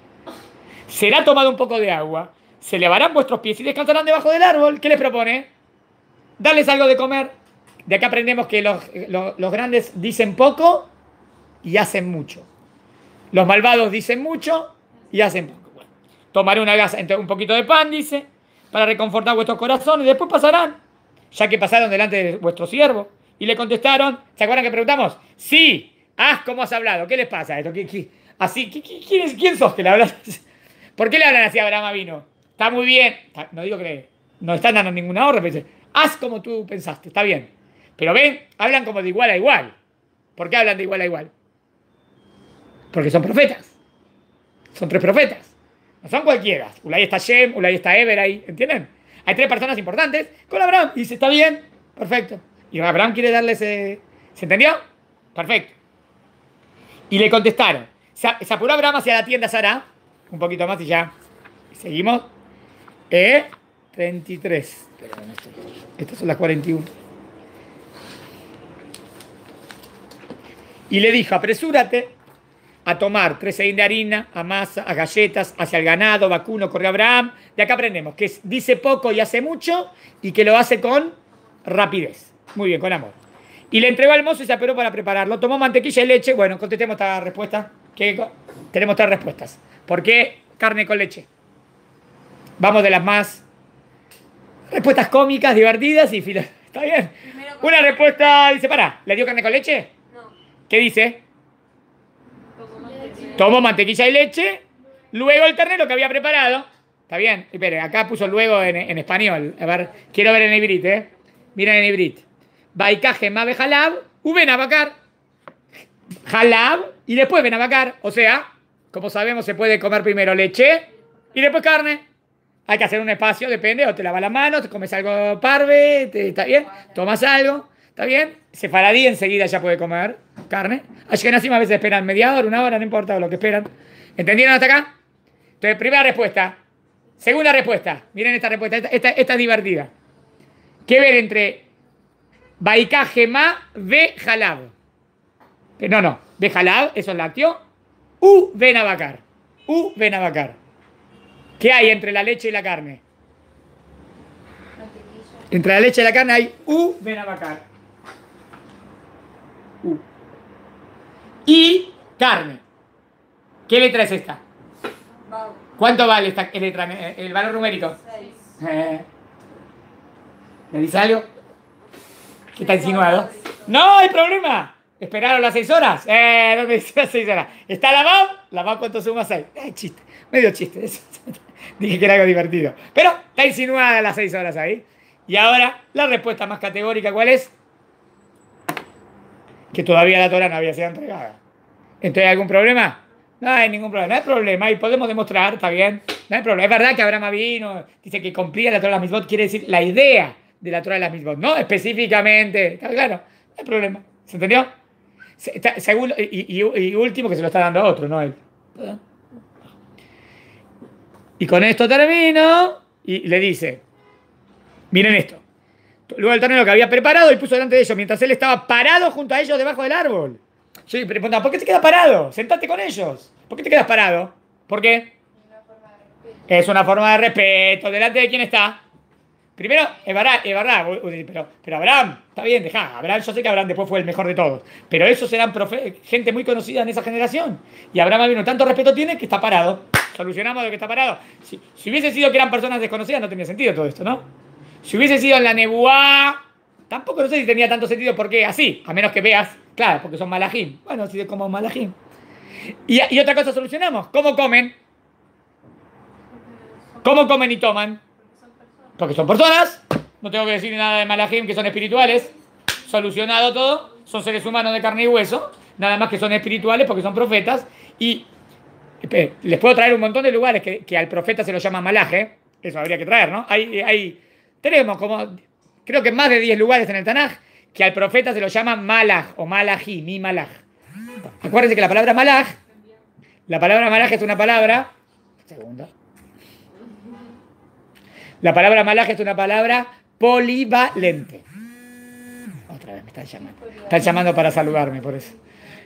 Será tomado un poco de agua. Se lavarán vuestros pies y descansarán debajo del árbol. ¿Qué les propone? Darles algo de comer. De acá aprendemos que los, los, los grandes dicen poco y hacen mucho. Los malvados dicen mucho y hacen poco. Bueno, tomaré una gasa, un poquito de pan, dice, para reconfortar vuestros corazones. Y después pasarán, ya que pasaron delante de vuestro siervo. Y le contestaron, ¿se acuerdan que preguntamos? Sí, haz como has hablado. ¿Qué les pasa esto? ¿Qué, qué, así, ¿qué, qué, quién, es, ¿Quién sos que le hablas? ¿Por qué le hablan así a Abraham Avinu? Está muy bien. No digo que no están dando ninguna orden, pero dice, haz como tú pensaste, está bien. Pero ven, hablan como de igual a igual. ¿Por qué hablan de igual a igual? Porque son profetas. Son tres profetas. No son cualquiera. Ulay está Shem, Ulay está Eber ahí, ¿entienden? Hay tres personas importantes con Abraham. Y dice, está bien, perfecto. Y Abraham quiere darle ese... ¿Se entendió? Perfecto. Y le contestaron. Se, se apuró Abraham hacia la tienda Sara. Un poquito más y ya. Seguimos. Eh, treinta y tres. Perdón, esto, estas son las cuarenta y uno. Y le dijo, apresúrate a tomar tres seín de harina, a masa, a galletas, hacia el ganado, vacuno, corrió Abraham. De acá aprendemos que dice poco y hace mucho y que lo hace con rapidez. Muy bien, con amor. Y le entregó al mozo y se apuró para prepararlo. Tomó mantequilla y leche. Bueno, contestemos esta respuesta. Que tenemos tres respuestas. ¿Por qué carne con leche? Vamos de las más respuestas cómicas, divertidas y filas. ¿Está bien? Una respuesta dice, para, ¿le dio carne con leche? No. ¿Qué dice? Tomó mantequilla y leche, luego el ternero que había preparado. Está bien, espere, acá puso luego en, en español. A ver, quiero ver en ibrit, ¿eh? Miren en ibrit. Baikaje mabe jalab, uben abacar. Jalab y después ven abacar. O sea, como sabemos, se puede comer primero leche y después carne. Hay que hacer un espacio, depende, o te lavas las manos, te comes algo parve, te, ¿está bien? Tomas algo, ¿está bien? Sefaradí enseguida ya puede comer carne. Ashkenazim a veces esperan media hora, una hora, no importa lo que esperan. ¿Entendieron hasta acá? Entonces, primera respuesta. Segunda respuesta. Miren esta respuesta, esta, esta, esta es divertida. ¿Qué ver entre Baiká Gemá ve Jalab? No, no, ve Jalab, eso es lácteo. U ven abacar. U ven abacar. ¿Qué hay entre la leche y la carne? Entre la leche y la carne hay U ven abacar. U. Y carne. ¿Qué letra es esta? ¿Cuánto vale esta letra? ¿El valor numérico? Eh, ¿Me dice algo? ¿Qué está insinuado? No hay problema. ¿Esperaron las seis horas? Eh, no me dice las seis horas. ¿Está la M A M? La M A M, ¿cuánto suma seis? Eh, chiste, medio chiste. Dije que era algo divertido. Pero está insinuada las seis horas ahí. Y ahora, la respuesta más categórica, ¿cuál es? Que todavía la Torah no había sido entregada. ¿Entonces hay algún problema? No hay ningún problema, no hay problema. Y podemos demostrar, está bien. No hay problema. Es verdad que Abraham vino, dice que cumplía la Torah de las Mitzvot, quiere decir la idea de la Torah de las Mitzvot, no específicamente. Está claro, no hay problema. ¿Se entendió? Segundo, y, y, y último, que se lo está dando a otro, no a él. Y con esto termino. Y le dice: miren esto. Luego el torneo que había preparado y puso delante de ellos mientras él estaba parado junto a ellos debajo del árbol. Yo le preguntaba: ¿por qué te quedas parado? Sentate con ellos. ¿Por qué te quedas parado? ¿Por qué? Es una forma de respeto. ¿Delante de quién está? Primero, es verdad, es verdad, pero, pero Abraham, está bien, dejá. Abraham, yo sé que Abraham después fue el mejor de todos. Pero esos eran profe, gente muy conocida en esa generación. Y Abraham vino, tanto respeto tiene que está parado. Solucionamos lo que está parado. Si, si hubiese sido que eran personas desconocidas, no tenía sentido todo esto, ¿no? Si hubiese sido en la Nebuá, tampoco no sé si tenía tanto sentido. ¿Por qué? Así, a menos que veas, claro, porque son malajim. Bueno, así como malajim. Y, y otra cosa solucionamos. ¿Cómo comen? ¿Cómo comen y toman? Porque son personas. No tengo que decir nada de malajim, que son espirituales. Solucionado todo. Son seres humanos de carne y hueso. Nada más que son espirituales porque son profetas. Y espere, les puedo traer un montón de lugares que, que al profeta se lo llama malaje. Eso habría que traer, ¿no? Hay... hay Tenemos como, creo que más de diez lugares en el Tanaj que al profeta se lo llama malaj o malají, mi malaj. Acuérdense que la palabra malaj, la palabra malaj es una palabra, segundo, la palabra malaj es una palabra polivalente. Otra vez me están llamando. Están llamando para saludarme, por eso.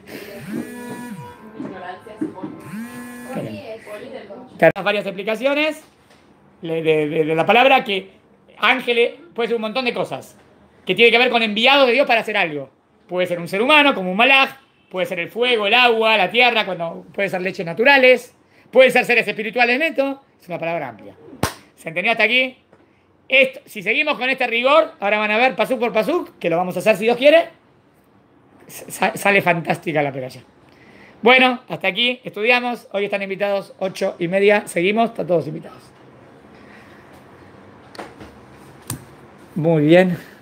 Tenemos varias explicaciones de, de, de, de la palabra que ángeles puede ser un montón de cosas que tiene que ver con enviados de Dios para hacer algo. Puede ser un ser humano, como un malaj, puede ser el fuego, el agua, la tierra, cuando puede ser leches naturales, puede ser seres espirituales netos. Es una palabra amplia. ¿Se entendió hasta aquí? Esto, si seguimos con este rigor, ahora van a ver pasuk por pasuk, que lo vamos a hacer si Dios quiere. Sa- sale fantástica la peralla. Bueno, hasta aquí estudiamos. Hoy están invitados ocho y media. Seguimos, están todos invitados. Muy bien.